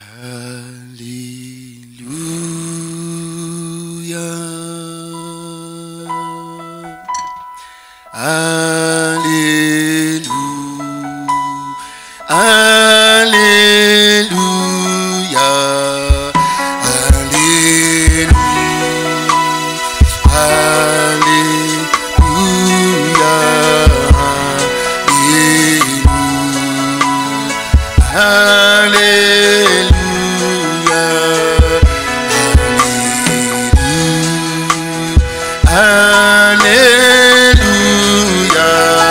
Alléluia. Alléluia. Alléluia. Alléluia. Alléluia. Alléluia.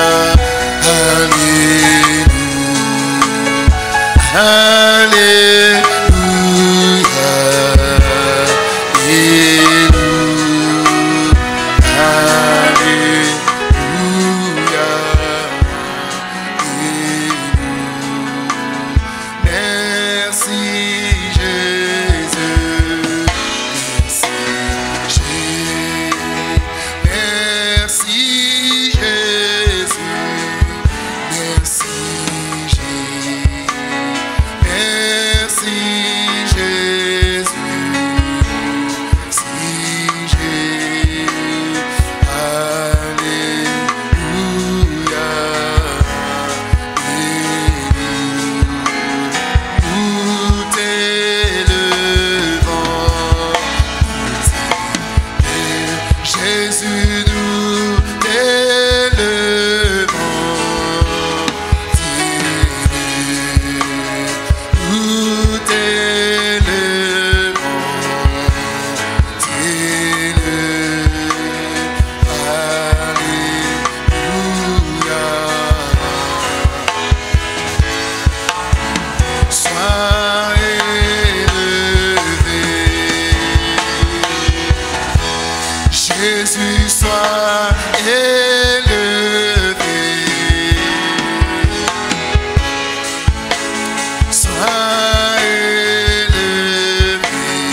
Jésus soit élevé, soit élevé,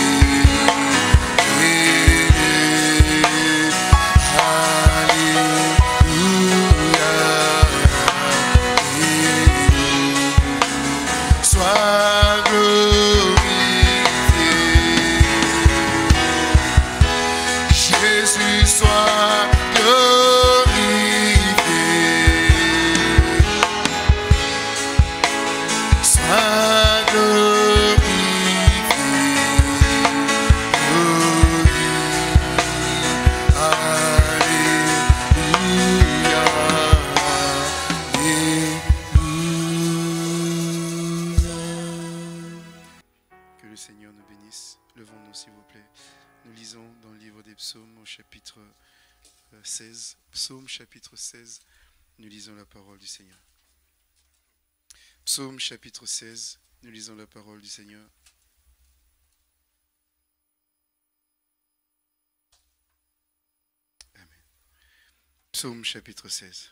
Alléluia, sois glorifié, Jésus soit glorifié, sois glorifié, Alléluia, Alléluia. Que le Seigneur nous bénisse. Levons-nous s'il vous plaît. Nous lisons dans le livre des psaumes au chapitre 16. Psaume chapitre 16. Nous lisons la parole du Seigneur. Psaume chapitre 16. Nous lisons la parole du Seigneur. Amen. Psaume chapitre 16.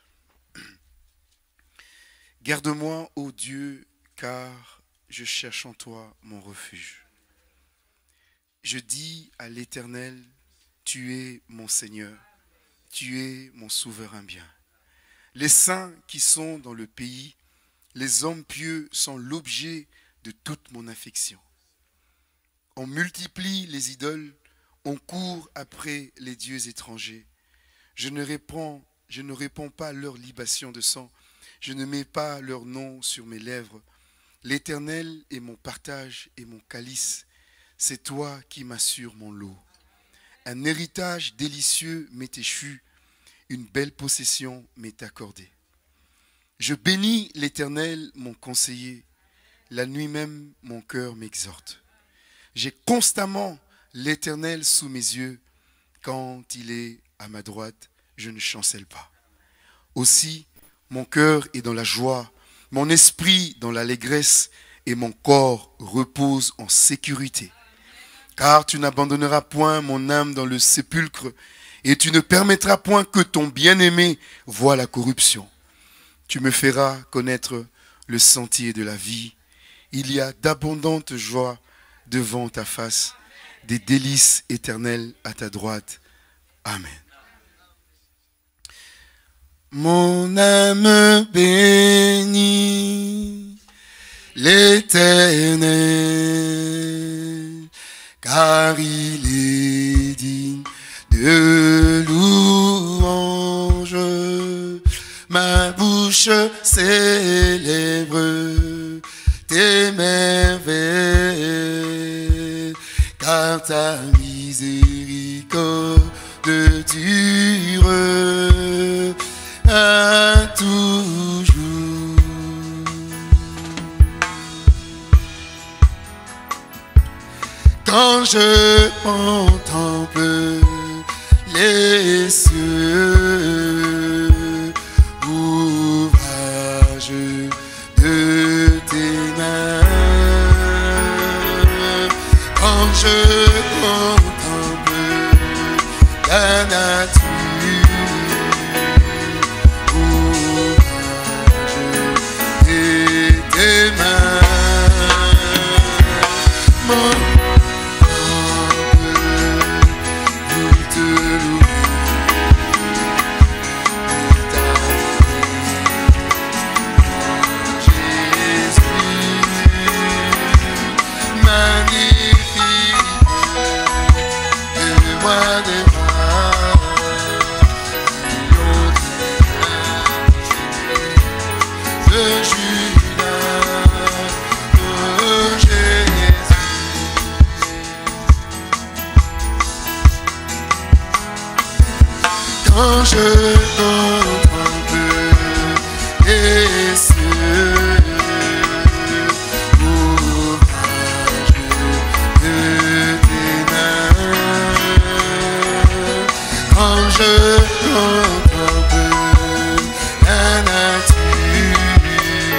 Garde-moi, ô Dieu, car je cherche en toi mon refuge. Je dis à l'Éternel, tu es mon Seigneur, tu es mon souverain bien. Les saints qui sont dans le pays, les hommes pieux sont l'objet de toute mon affection. On multiplie les idoles, on court après les dieux étrangers. Je ne réponds pas à leur libation de sang, je ne mets pas leur nom sur mes lèvres. L'Éternel est mon partage et mon calice. C'est toi qui m'assures mon lot. Un héritage délicieux m'est échu, une belle possession m'est accordée. Je bénis l'Éternel, mon conseiller. La nuit même, mon cœur m'exhorte. J'ai constamment l'Éternel sous mes yeux. Quand il est à ma droite, je ne chancelle pas. Aussi, mon cœur est dans la joie, mon esprit dans l'allégresse et mon corps repose en sécurité. Car tu n'abandonneras point mon âme dans le sépulcre, et tu ne permettras point que ton bien-aimé voie la corruption. Tu me feras connaître le sentier de la vie. Il y a d'abondantes joies devant ta face, des délices éternelles à ta droite. Amen. Mon âme bénit l'Éternel. célèbre tes merveilles, car ta miséricorde dure à toujours. Quand je contemple les cieux, ouvrage de tes mains, quand je contemple la nature, ouvrage de tes mains, mon quand je contemple les cieux, ouvrage de tes mains, quand je contemple la nature,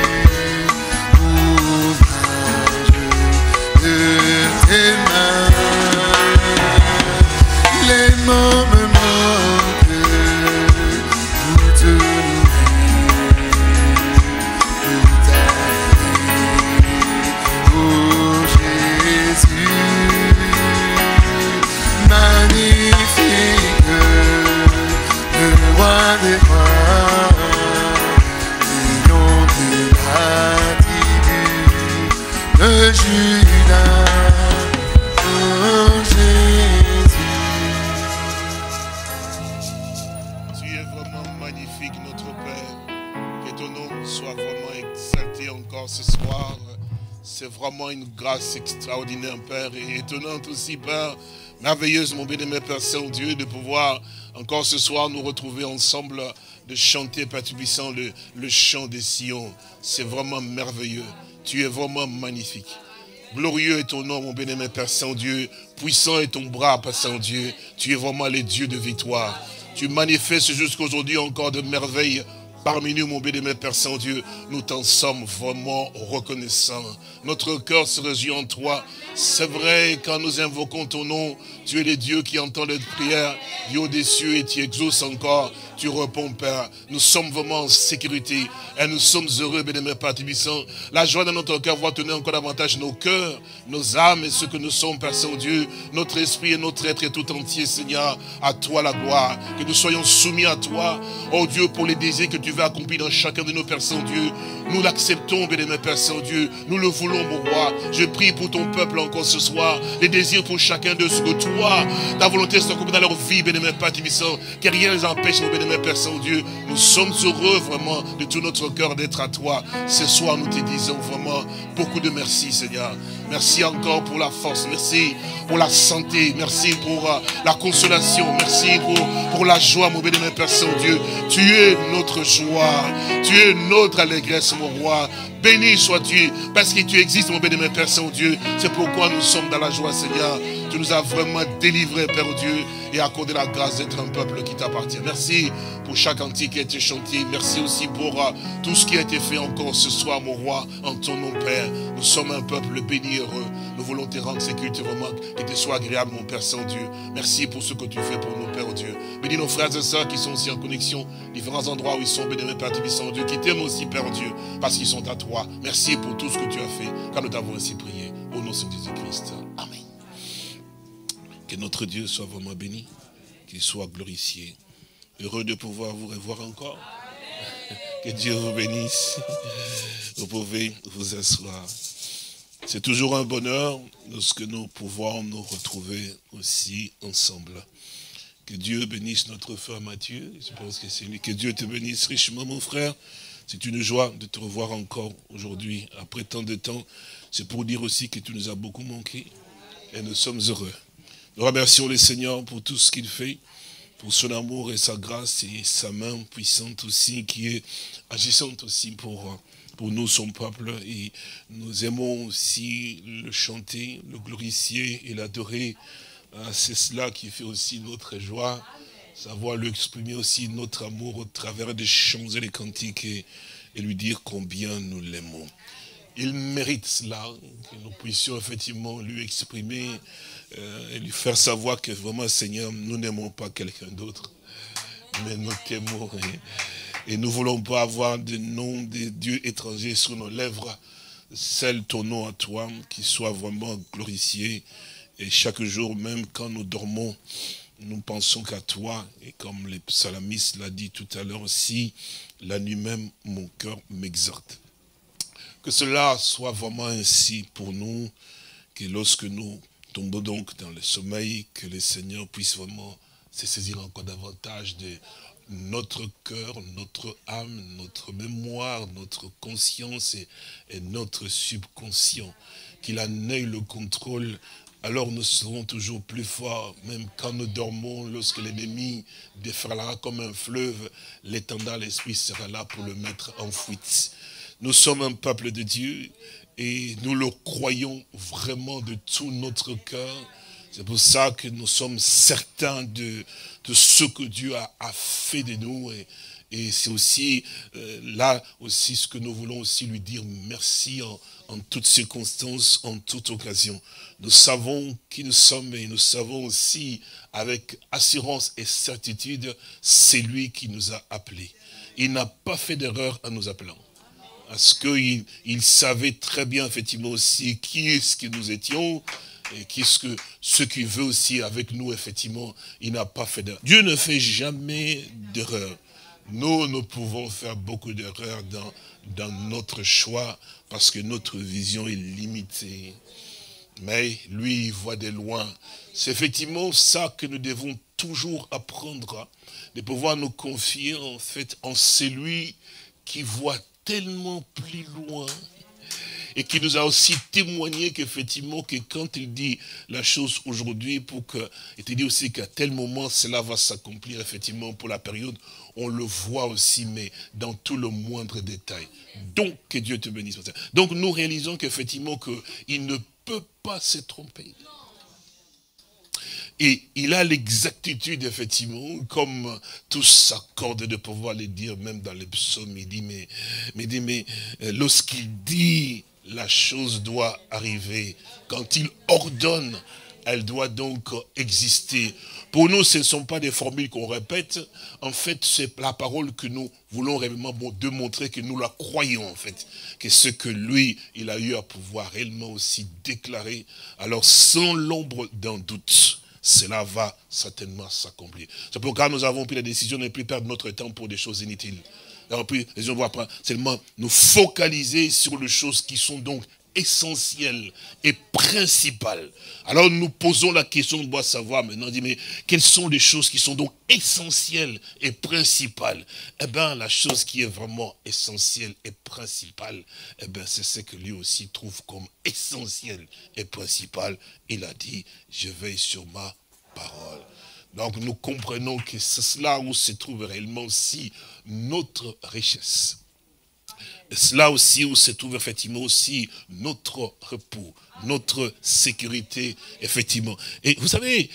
ouvrage de tes mains, les mots me Une grâce extraordinaire, Père, et étonnante aussi, Père, merveilleuse, mon bien-aimé Père Saint-Dieu, de pouvoir encore ce soir nous retrouver ensemble, de chanter, Père Tout-Puissant, le chant des Sion. C'est vraiment merveilleux. Tu es vraiment magnifique. Glorieux est ton nom, mon bien-aimé Père Saint-Dieu. Puissant est ton bras, Père Saint-Dieu. Tu es vraiment le Dieu de victoire. Tu manifestes jusqu'aujourd'hui encore de merveilles parmi nous, mon bien-aimé Père Saint-Dieu. Nous t'en sommes vraiment reconnaissants. Notre cœur se réjouit en toi. C'est vrai, quand nous invoquons ton nom, tu es le Dieu qui entend notre prière du haut des cieux et tu exauces encore. Tu réponds, Père. Nous sommes vraiment en sécurité et nous sommes heureux, bien-aimé Père Tout-Puissant. La joie dans notre cœur va tenir encore davantage nos cœurs, nos âmes et ce que nous sommes, Père Saint-Dieu. Notre esprit et notre être est tout entier, Seigneur. À toi la gloire. Que nous soyons soumis à toi, oh Dieu, pour les désirs que tu veux accomplir dans chacun de nos Pères Saint-Dieu. Nous l'acceptons, bien-aimé Père Saint-Dieu. Nous le voulons, mon roi. Je prie pour ton peuple encore ce soir. Les désirs pour chacun de ce que toi, ta volonté soit accomplie dans leur vie, bien-aimé Père Tout-Puissant. Que rien ne les empêche, mon bien-aimé Père Saint-Dieu. Nous sommes heureux vraiment de tout notre cœur d'être à toi. Ce soir, nous te disons vraiment beaucoup de merci, Seigneur. Merci encore pour la force. Merci pour la santé. Merci pour la consolation. Merci pour la joie, mon bien-aimé Père Saint-Dieu. Tu es notre joie. Tu es notre allégresse, mon roi. Béni sois-tu, parce que tu existes, mon bien-aimé Père Saint-Dieu. C'est pourquoi nous sommes dans la joie, Seigneur. Tu nous as vraiment délivrés, Père Dieu, et accordé la grâce d'être un peuple qui t'appartient. Merci pour chaque cantique qui a été chanté. Merci aussi pour tout ce qui a été fait encore ce soir, mon roi, en ton nom, Père. Nous sommes un peuple béni et heureux. Nous voulons te rendre sécurité vraiment, que te soit agréable, mon Père Saint-Dieu. Merci pour ce que tu fais pour nous, Père Dieu. Bénis nos frères et sœurs qui sont aussi en connexion, différents endroits où ils sont, bénis, Père Saint-Dieu, qui t'aiment aussi, Père Dieu, parce qu'ils sont à toi. Merci pour tout ce que tu as fait, car nous t'avons ainsi prié. Au nom de Jésus-Christ. Amen. Que notre Dieu soit vraiment béni, qu'il soit glorifié. Heureux de pouvoir vous revoir encore. Que Dieu vous bénisse. Vous pouvez vous asseoir. C'est toujours un bonheur lorsque nous pouvons nous retrouver aussi ensemble. Que Dieu bénisse notre frère Mathieu. Je pense que c'est lui. Que Dieu te bénisse richement, mon frère. C'est une joie de te revoir encore aujourd'hui, après tant de temps. C'est pour dire aussi que tu nous as beaucoup manqué et nous sommes heureux. Nous remercions le Seigneur pour tout ce qu'il fait, pour son amour et sa grâce et sa main puissante aussi, qui est agissante aussi pour nous, son peuple. Et nous aimons aussi le chanter, le glorifier et l'adorer. C'est cela qui fait aussi notre joie, savoir lui exprimer aussi notre amour au travers des chants et des cantiques et lui dire combien nous l'aimons. Il mérite cela, que nous puissions effectivement lui exprimer et lui faire savoir que vraiment, Seigneur, nous n'aimons pas quelqu'un d'autre, mais nous t'aimons. Et nous ne voulons pas avoir de nom de dieux étrangers sur nos lèvres. Seul ton nom à toi, qui soit vraiment glorifié. Et chaque jour, même quand nous dormons, nous pensons qu'à toi. Et comme le psalmiste l'a dit tout à l'heure aussi, la nuit même, mon cœur m'exhorte. Que cela soit vraiment ainsi pour nous, que lorsque nous tombons donc dans le sommeil, que le Seigneur puisse vraiment se saisir encore davantage de notre cœur, notre âme, notre mémoire, notre conscience et notre subconscient. Qu'il en ait le contrôle. Alors nous serons toujours plus forts, même quand nous dormons, lorsque l'ennemi déferlera comme un fleuve, l'étendard, l'esprit sera là pour le mettre en fuite. Nous sommes un peuple de Dieu et nous le croyons vraiment de tout notre cœur. C'est pour ça que nous sommes certains de ce que Dieu a fait de nous. Et c'est aussi là aussi ce que nous voulons aussi lui dire merci en toutes circonstances, en toute occasion. Nous savons qui nous sommes et nous savons aussi avec assurance et certitude, c'est lui qui nous a appelés. Il n'a pas fait d'erreur en nous appelant. Parce qu'il savait très bien effectivement aussi qui est-ce que nous étions et ce qu'il veut aussi avec nous, effectivement, il n'a pas fait d'erreur. Dieu ne fait jamais d'erreur. Nous pouvons faire beaucoup d'erreurs dans notre choix parce que notre vision est limitée. Mais lui, il voit de loin. C'est effectivement ça que nous devons toujours apprendre, de pouvoir nous confier en fait en celui qui voit tellement plus loin et qui nous a aussi témoigné qu'effectivement que quand il dit la chose aujourd'hui il te dit aussi qu'à tel moment cela va s'accomplir effectivement pour la période, on le voit aussi mais dans tout le moindre détail. Donc que Dieu te bénisse. Donc nous réalisons qu'effectivement qu'il ne peut pas se tromper. Et il a l'exactitude, effectivement, comme tous s'accordent de pouvoir le dire, même dans les psaumes, il dit, mais lorsqu'il dit, la chose doit arriver. Quand il ordonne, elle doit donc exister. Pour nous, ce ne sont pas des formules qu'on répète. En fait, c'est la parole que nous voulons réellement démontrer que nous la croyons, en fait. Que ce que lui, il a eu à pouvoir réellement aussi déclarer. Alors, sans l'ombre d'un doute, cela va certainement s'accomplir. C'est pourquoi nous avons pris la décision de ne plus perdre notre temps pour des choses inutiles. Nous avons pris la décision de seulement nous focaliser sur les choses qui sont donc essentielles et principales. Alors nous posons la question, on doit savoir maintenant, mais quelles sont les choses qui sont donc essentielles et principales? Eh bien, la chose qui est vraiment essentielle et principale, eh bien, c'est ce que lui aussi trouve comme essentiel et principal. Il a dit, je veille sur ma parole. Donc nous comprenons que c'est là où se trouve réellement aussi notre richesse. C'est là aussi où se trouve effectivement aussi notre repos, notre sécurité, effectivement. Et vous savez,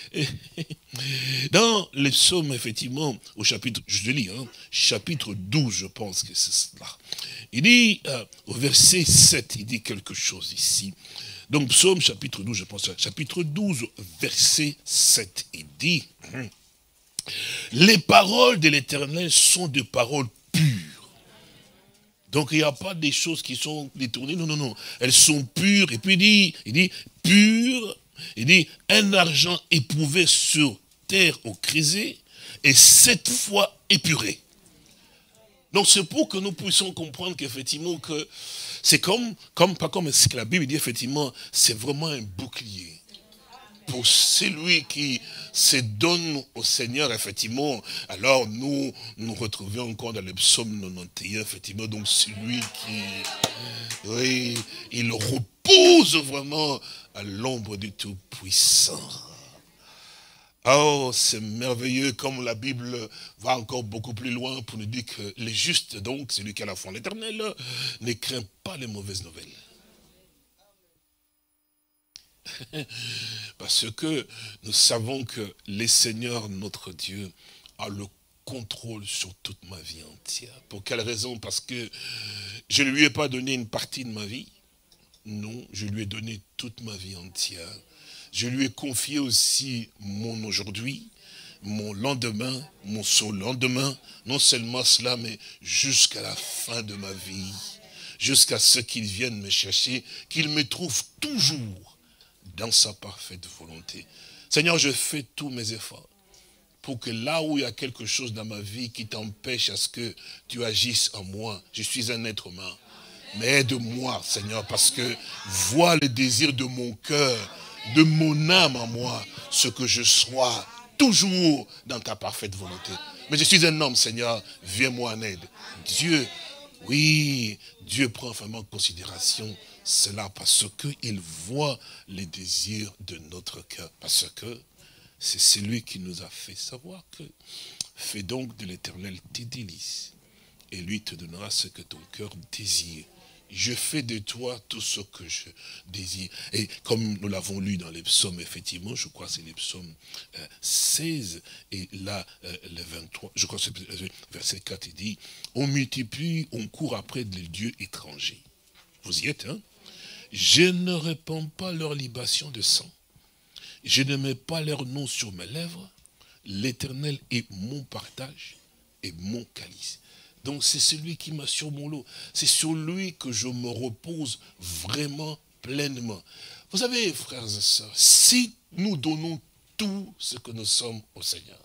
dans les psaumes, effectivement, au chapitre, je lis, chapitre 12, je pense que c'est cela. Il dit, au verset 7, il dit quelque chose ici. Donc, psaume, chapitre 12, je pense, chapitre 12, verset 7, il dit, les paroles de l'Éternel sont des paroles pures. Donc il n'y a pas des choses qui sont détournées, non. Elles sont pures. Et puis il dit pure, il dit un argent éprouvé sur terre au creuset et 7 fois épuré. Donc c'est pour que nous puissions comprendre qu'effectivement que c'est pas comme ce que la Bible dit, effectivement, c'est vraiment un bouclier. pour celui qui se donne au Seigneur, effectivement, alors nous retrouvons encore dans le psaume 91, effectivement, donc celui qui, oui, il repose vraiment à l'ombre du Tout-Puissant. Oh, c'est merveilleux, comme la Bible va encore beaucoup plus loin pour nous dire que les justes, donc, celui qui a la foi en l'Éternel, ne craint pas les mauvaises nouvelles. Parce que nous savons que le Seigneur, notre Dieu, a le contrôle sur toute ma vie entière. Pour quelle raison? Parce que je ne lui ai pas donné une partie de ma vie. Non, je lui ai donné toute ma vie entière. Je lui ai confié aussi mon aujourd'hui, mon lendemain, mon surlendemain. Non seulement cela, mais jusqu'à la fin de ma vie. Jusqu'à ce qu'il vienne me chercher, qu'il me trouve toujours dans sa parfaite volonté. Seigneur, je fais tous mes efforts pour que là où il y a quelque chose dans ma vie qui t'empêche à ce que tu agisses en moi, je suis un être humain. Mais aide-moi, Seigneur, parce que vois le désir de mon cœur, de mon âme en moi, ce que je sois toujours dans ta parfaite volonté. Mais je suis un homme, Seigneur, viens-moi en aide. Dieu, oui, Dieu prend vraiment en considération cela parce qu'il voit les désirs de notre cœur. Parce que c'est celui qui nous a fait savoir que fais donc de l'Éternel tes délices et lui te donnera ce que ton cœur désire. Je fais de toi tout ce que je désire. Et comme nous l'avons lu dans les psaumes, effectivement, je crois que c'est les psaumes 16, et là, le 23, je crois que c'est le verset 4, il dit, on multiplie, on court après des dieux étrangers. Vous y êtes, hein? Je ne répands pas leur libation de sang. Je ne mets pas leur nom sur mes lèvres. L'Éternel est mon partage et mon calice. Donc c'est celui qui m'a sur mon lot. C'est sur lui que je me repose vraiment pleinement. Vous savez, frères et sœurs, si nous donnons tout ce que nous sommes au Seigneur,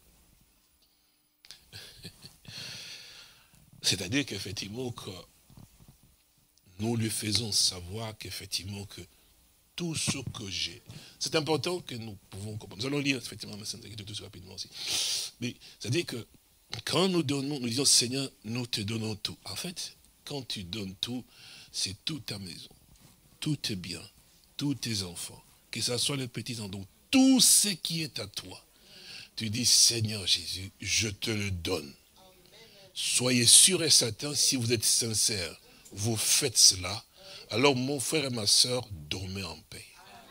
c'est-à-dire qu'effectivement, que nous lui faisons savoir qu'effectivement, que tout ce que j'ai, c'est important que nous pouvons comprendre. Nous allons lire effectivement tout rapidement aussi. Mais c'est-à-dire que quand nous donnons, nous disons, Seigneur, nous te donnons tout. En fait, quand tu donnes tout, c'est toute ta maison, tous tes biens, tous tes enfants, que ce soit les petits enfants, tout ce qui est à toi. Tu dis, Seigneur Jésus, je te le donne. Soyez sûr et certain, si vous êtes sincère, vous faites cela, alors mon frère et ma soeur, dormez en paix.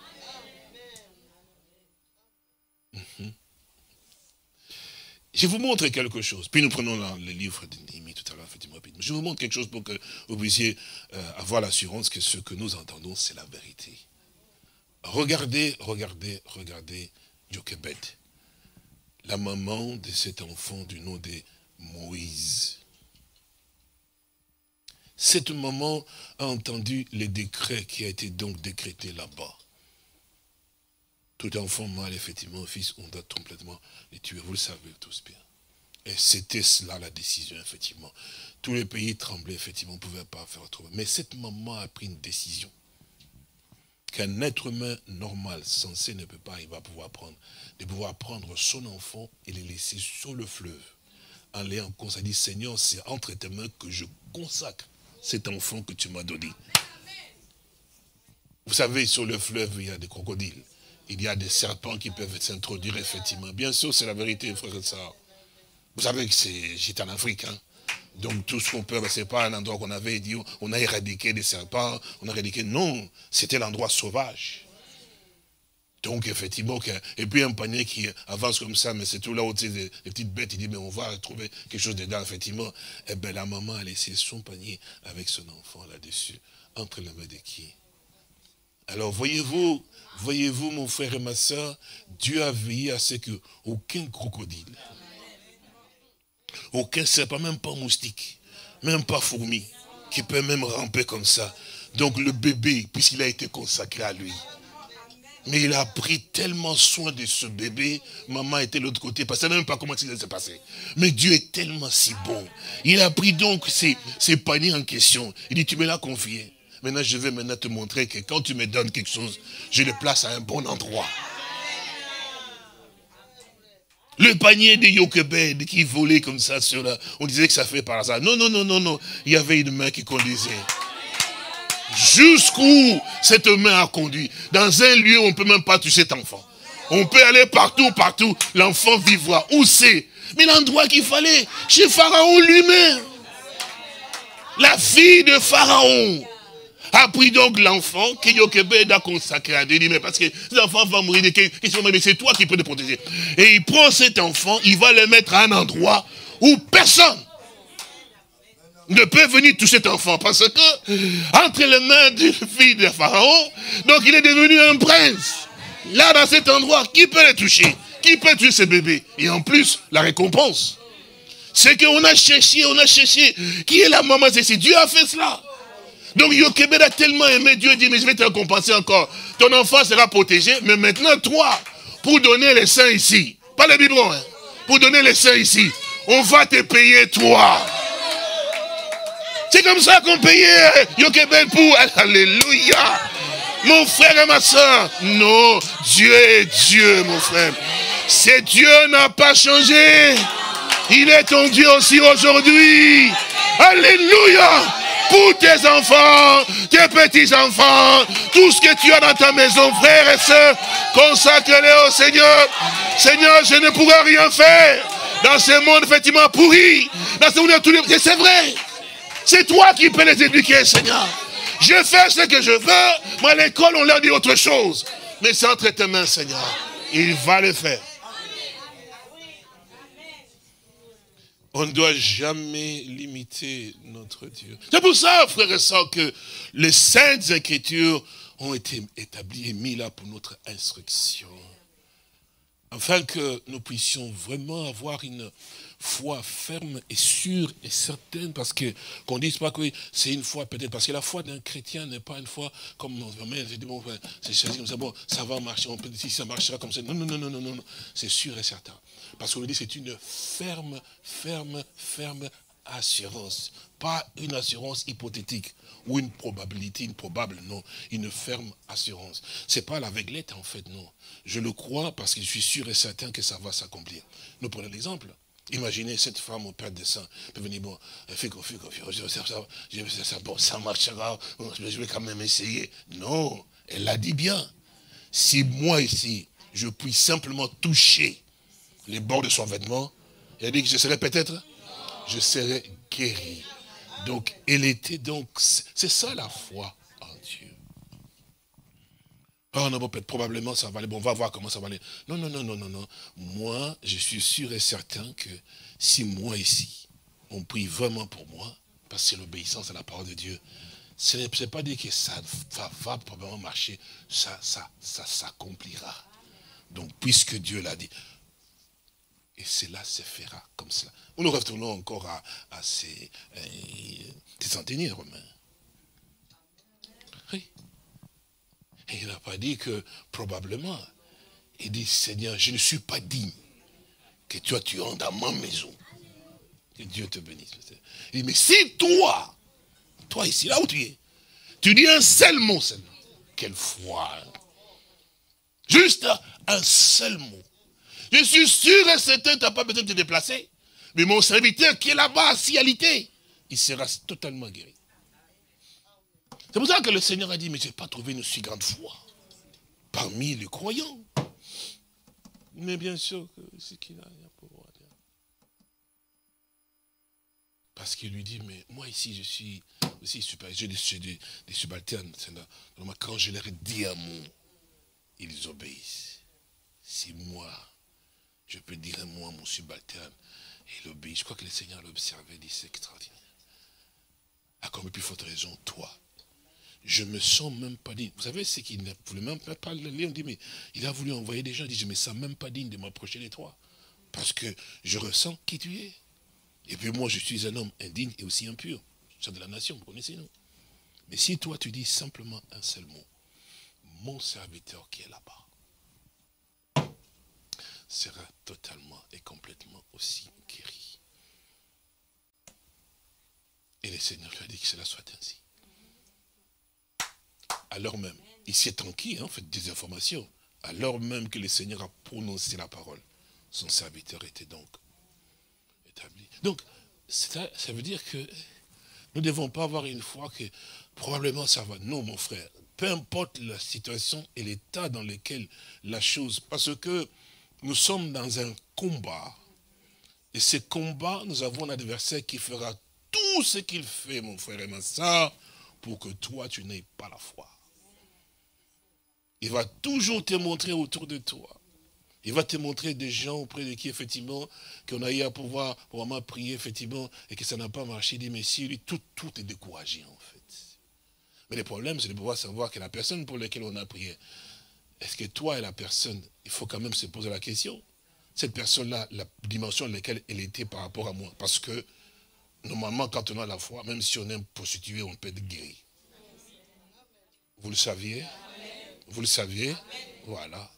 Je vous montre quelque chose. Puis nous prenons le livre de Néhémie tout à l'heure, effectivement. Je vous montre quelque chose pour que vous puissiez avoir l'assurance que ce que nous entendons, c'est la vérité. Regardez Jochebed, la maman de cet enfant du nom de Moïse. Cette maman a entendu les décrets qui a été donc décrété là-bas. Tout enfant mâle, effectivement, fils, on doit complètement les tuer. Vous le savez tous bien. Et c'était cela la décision, effectivement. Tous les pays tremblaient, effectivement, on ne pouvait pas faire autrement. Mais cette maman a pris une décision qu'un être humain normal, sensé, ne peut pas, il va pouvoir prendre. De pouvoir prendre son enfant et le laisser sur le fleuve. En l'ayant consacré, dit, Seigneur, c'est entre tes mains que je consacre cet enfant que tu m'as donné. Vous savez, sur le fleuve, il y a des crocodiles. Il y a des serpents qui peuvent s'introduire, effectivement. Bien sûr, c'est la vérité, frère et sœurs. Vous savez que j'étais en Afrique, hein. Donc tout ce qu'on peut, c'est pas un endroit qu'on avait dit, on a éradiqué des serpents, on a éradiqué. Non, c'était l'endroit sauvage. Donc effectivement, et puis un panier qui avance comme ça, mais c'est tout là où les petites bêtes, il dit, mais on va trouver quelque chose dedans, effectivement. Eh bien la maman a laissé son panier avec son enfant là-dessus, entre les mains de qui? Alors voyez-vous, mon frère et ma soeur, Dieu a veillé à ce qu'aucun crocodile, aucun serpent, même pas moustique, même pas fourmi, qui peut même ramper comme ça. Donc le bébé, puisqu'il a été consacré à lui, mais il a pris tellement soin de ce bébé, maman était de l'autre côté, parce qu'elle ne savait même pas comment ça s'est passé. Mais Dieu est tellement si bon. Il a pris donc ces paniers en question. Il dit, tu me l'as confié. Maintenant, je vais te montrer que quand tu me donnes quelque chose, je le place à un bon endroit. Le panier de Jochebed qui volait comme ça sur la... On disait que ça fait par hasard. Non, non, non, non, non. Il y avait une main qui conduisait. Jusqu'où cette main a conduit. Dans un lieu où on ne peut même pas toucher cet enfant. On peut aller partout, partout. L'enfant vivra. Où c'est? Mais l'endroit qu'il fallait, chez Pharaon lui-même. La fille de Pharaon a pris donc l'enfant que Jochebed a consacré à Dieu. Il dit, mais parce que cet enfant va mourir, mais c'est toi qui peux le protéger. Et il prend cet enfant, il va le mettre à un endroit où personne ne peut venir toucher cet enfant. Parce que, entre les mains d'une fille de Pharaon, donc il est devenu un prince. Là, dans cet endroit, qui peut le toucher? Qui peut tuer ce bébé? Et en plus, la récompense. C'est qu'on a cherché, Qui est la maman? C'est Dieu a fait cela. Donc Jochebed a tellement aimé Dieu, dit, mais je vais te récompenser encore. Ton enfant sera protégé, mais maintenant, toi, pour donner les seins ici, pas le biberon, hein, pour donner les seins ici, on va te payer, toi. C'est comme ça qu'on payait Jochebed pour... Alléluia. Mon frère et ma soeur. Non, Dieu est Dieu, mon frère. C'est Dieu n'a pas changé. Il est ton Dieu aussi aujourd'hui. Alléluia. Pour tes enfants, tes petits-enfants, tout ce que tu as dans ta maison, frères et sœurs, consacre-les au Seigneur. Seigneur, je ne pourrai rien faire dans ce monde effectivement pourri. Dans ce monde de tous les... C'est vrai. C'est toi qui peux les éduquer, Seigneur. Je fais ce que je veux, mais à l'école, on leur dit autre chose. Mais c'est entre tes mains, Seigneur. Il va le faire. On ne doit jamais limiter notre Dieu. C'est pour ça, frères et sœurs, que les saintes écritures ont été établies et mises là pour notre instruction. Afin que nous puissions vraiment avoir une foi ferme et sûre et certaine, parce que qu'on ne dise pas que c'est une foi peut-être, parce que la foi d'un chrétien n'est pas une foi comme ma mère, j'ai dit, bon, c'est comme ça, bon, ça va marcher, on peut dire si ça marchera comme ça. Non, non, non, non, non, non, c'est sûr et certain. Parce qu'on dit c'est une ferme assurance. Pas une assurance hypothétique ou une probabilité improbable, non. Une ferme assurance. C'est pas l'aveuglette en fait, non. Je le crois parce que je suis sûr et certain que ça va s'accomplir. Nous prenons l'exemple. Imaginez cette femme au père de sang, peut venir, bon, fais confiance, bon, ça marchera, je vais quand même essayer. Non, elle l'a dit bien. Si moi ici, je puis simplement toucher les bords de son vêtement, elle a dit que je serai peut-être, je serai guéri. Donc, elle était donc, c'est ça la foi en Dieu. Oh non, bon, probablement ça va aller, bon, on va voir comment ça va aller. Non, non, non, non, non, non. Moi, je suis sûr et certain que si moi ici, on prie vraiment pour moi, parce que c'est l'obéissance à la parole de Dieu, ce n'est pas dire que ça va probablement marcher, ça s'accomplira. Donc, puisque Dieu l'a dit, et cela se fera comme cela. Nous retournons encore à ces centeniers romains. Oui. Et il n'a pas dit que, probablement, il dit, Seigneur, je ne suis pas digne que toi tu entres dans ma maison. Que Dieu te bénisse. Il dit, mais si toi ici, là où tu es, tu dis un seul mot seulement. Quelle foi. Hein? Juste un seul mot. Je suis sûr et certain que tu n'as pas besoin de te déplacer. Mais mon serviteur qui est là-bas, si alité, il sera totalement guéri. C'est pour ça que le Seigneur a dit, mais je n'ai pas trouvé une si grande foi parmi les croyants. Mais bien sûr que c'est qu'il a rien pour moi. Parce qu'il lui dit, mais moi ici, je suis aussi super, j'ai des subalternes. Quand je leur dis un mot, ils obéissent. Si moi, je peux dire un mot à mon subalterne, et il obéit. Je crois que le Seigneur l'a observé, il dit, c'est extraordinaire. À combien plus forte raison, toi, je me sens même pas digne. Vous savez, c'est qu'il ne voulait même pas le lire. On dit, mais il a voulu envoyer des gens. Il dit, je ne me sens même pas digne de m'approcher de toi. Parce que je ressens qui tu es. Et puis moi, je suis un homme indigne et aussi impur. C'est de la nation, vous connaissez, non? Mais si toi, tu dis simplement un seul mot, mon serviteur qui est là-bas sera totalement et complètement aussi guéri. Et le Seigneur lui a dit que cela soit ainsi. Alors même, il s'est enquis, hein, en fait, des informations, alors même que le Seigneur a prononcé la parole, son serviteur était donc établi. Donc, ça veut dire que nous ne devons pas avoir une foi que probablement ça va. Non, mon frère, peu importe la situation et l'état dans lequel la chose, parce que nous sommes dans un combat, et ce combat, nous avons un adversaire qui fera tout ce qu'il fait, mon frère et ma soeur, pour que toi, tu n'aies pas la foi. Il va toujours te montrer autour de toi. Il va te montrer des gens auprès de qui, effectivement, qu'on a eu à pouvoir vraiment prier, effectivement, et que ça n'a pas marché. Il dit, mais si, lui, tout est découragé, en fait. Mais le problème, c'est de pouvoir savoir que la personne pour laquelle on a prié, est-ce que toi et la personne, il faut quand même se poser la question. Cette personne-là, la dimension dans laquelle elle était par rapport à moi. Parce que, normalement, quand on a la foi, même si on est prostitué, on peut être guéri. Vous le saviez? Vous le saviez? Voilà.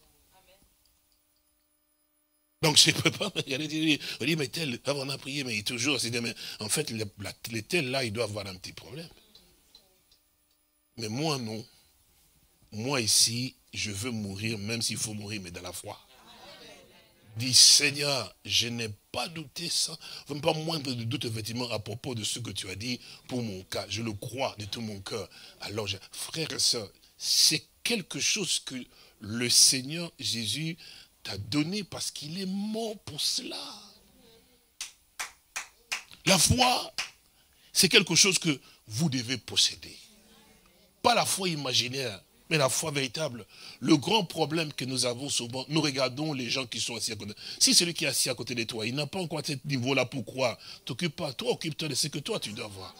Donc je ne peux pas me regarder, on dit, mais tel, on a prié, mais il est toujours, mais en fait, les tels là, il doit avoir un petit problème. Mais moi, non. Moi ici, je veux mourir, même s'il faut mourir, mais dans la foi. Dis, Seigneur, je n'ai pas douté ça, même pas moindre de doute, effectivement, à propos de ce que tu as dit pour mon cas. Je le crois de tout mon cœur. Alors, frères et sœurs, c'est quelque chose que le Seigneur Jésus t'a donné parce qu'il est mort pour cela. La foi, c'est quelque chose que vous devez posséder. Pas la foi imaginaire, mais la foi véritable. Le grand problème que nous avons souvent, nous regardons les gens qui sont assis à côté. Si celui qui est assis à côté de toi, il n'a pas encore à ce niveau-là pour croire, t'occupe pas, toi occupe-toi de ce que toi tu dois voir.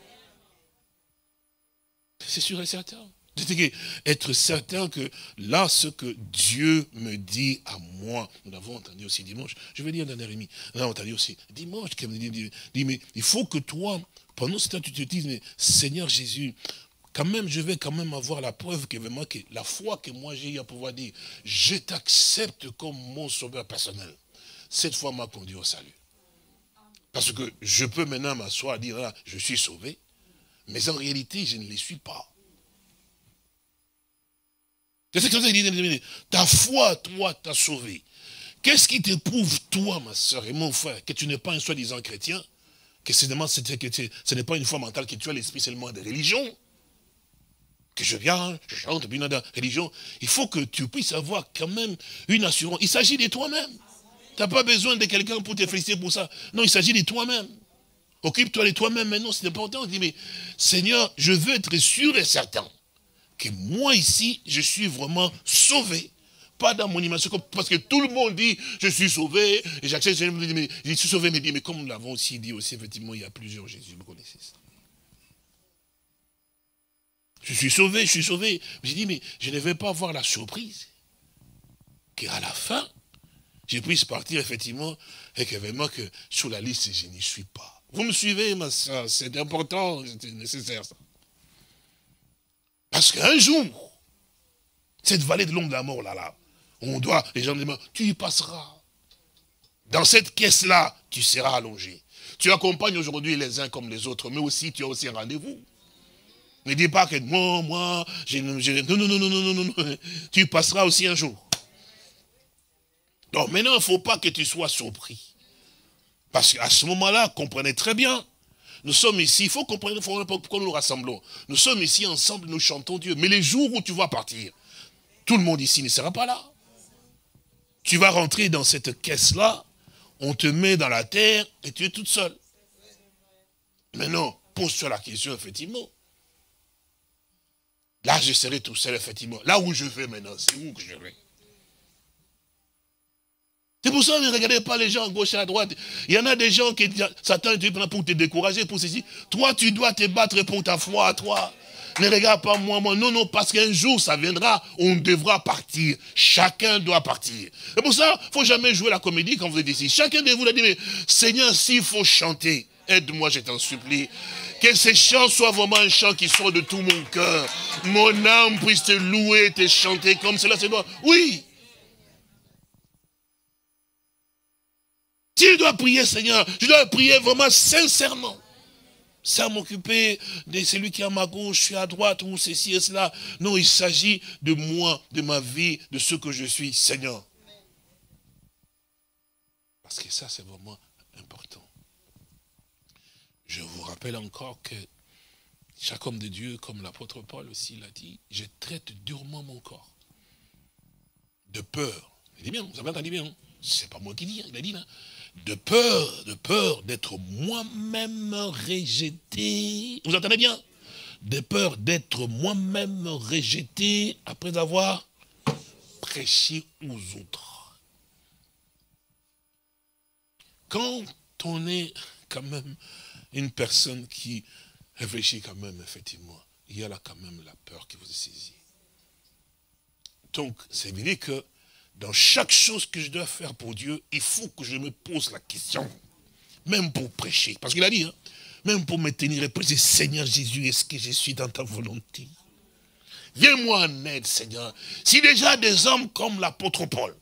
C'est sûr et certain. Être certain que là, ce que Dieu me dit à moi, nous l'avons entendu aussi dimanche, je vais dire dans Nérémie, nous l'avons entendu aussi dimanche, dit, mais il faut que toi, pendant ce temps, tu te dises, mais Seigneur Jésus, quand même, je vais quand même avoir la preuve que vraiment, que la foi que moi j'ai eu à pouvoir dire, je t'accepte comme mon sauveur personnel. Cette foi m'a conduit au salut. Parce que je peux maintenant m'asseoir et dire, là, je suis sauvé, mais en réalité, je ne le suis pas. C'est ce que ça dit, ta foi, toi, t'a sauvé. Qu'est-ce qui te prouve, toi, ma soeur et mon frère, que tu n'es pas un soi-disant chrétien, que ce n'est pas une foi mentale, que tu as l'esprit seulement de religion, que je viens, je chante, puis dans la religion. Il faut que tu puisses avoir quand même une assurance. Il s'agit de toi-même. Tu n'as pas besoin de quelqu'un pour te féliciter pour ça. Non, il s'agit de toi-même. Occupe-toi de toi-même maintenant, c'est important. On dit, mais Seigneur, je veux être sûr et certain que moi ici, je suis vraiment sauvé. Pas dans mon imagination, parce que tout le monde dit, je suis sauvé, et j'accepte, je suis sauvé, mais comme nous l'avons aussi dit, aussi, effectivement, il y a plusieurs Jésus, vous connaissez ça. Je suis sauvé, je suis sauvé. J'ai dit, mais je ne vais pas avoir la surprise qu'à la fin, je puisse partir, effectivement, et que vraiment que sur la liste, je n'y suis pas. Vous me suivez, ma soeur, c'est important, c'est nécessaire, ça. Parce qu'un jour, cette vallée de l'ombre de la mort, là, les gens me demandent, tu y passeras. Dans cette caisse-là, tu seras allongé. Tu accompagnes aujourd'hui les uns comme les autres, mais aussi, tu as aussi un rendez-vous. Ne dis pas que moi, non. Tu passeras aussi un jour. Donc maintenant, il ne faut pas que tu sois surpris. Parce qu'à ce moment-là, comprenez très bien. Nous sommes ici, il faut comprendre pourquoi nous nous rassemblons. Nous sommes ici ensemble, nous chantons Dieu. Mais les jours où tu vas partir, tout le monde ici ne sera pas là. Tu vas rentrer dans cette caisse-là, on te met dans la terre et tu es toute seule. Maintenant, pose-toi la question, effectivement. Là, je serai tout seul, effectivement. Là où je vais maintenant, c'est où que je vais? C'est pour ça que ne regardez pas les gens à gauche et à droite. Il y en a des gens qui Satan est pour te décourager, pour ceci. Toi, tu dois te battre pour ta foi à toi. Ne regarde pas moi. Non, parce qu'un jour, ça viendra, on devra partir. Chacun doit partir. C'est pour ça, il ne faut jamais jouer la comédie quand vous êtes ici. Chacun de vous l'a dit, mais Seigneur, s'il faut chanter, aide-moi, je t'en supplie. Que ces chants soient vraiment un chant qui sort de tout mon cœur. Mon âme puisse te louer, te chanter comme cela se doit. Oui. Si je dois prier, Seigneur, je dois prier vraiment sincèrement. Sans m'occuper de celui qui est à ma gauche, je suis à droite, ou ceci et cela. Non, il s'agit de moi, de ma vie, de ce que je suis, Seigneur. Parce que ça, c'est vraiment important. Je vous rappelle encore que chaque homme de Dieu, comme l'apôtre Paul aussi l'a dit, je traite durement mon corps. De peur. Il dit bien, vous avez entendu bien, hein? C'est pas moi qui dis, il a dit là. De peur d'être moi-même rejeté. Vous entendez bien? De peur d'être moi-même rejeté après avoir prêché aux autres. Quand on est quand même une personne qui réfléchit quand même, effectivement, il y a là quand même la peur qui vous est saisie. Donc, c'est vrai que dans chaque chose que je dois faire pour Dieu, il faut que je me pose la question, même pour prêcher. Parce qu'il a dit, hein, même pour me tenir et prêcher, Seigneur Jésus, est-ce que je suis dans ta volonté? Viens-moi en aide, Seigneur. Si déjà des hommes comme l'apôtre Paul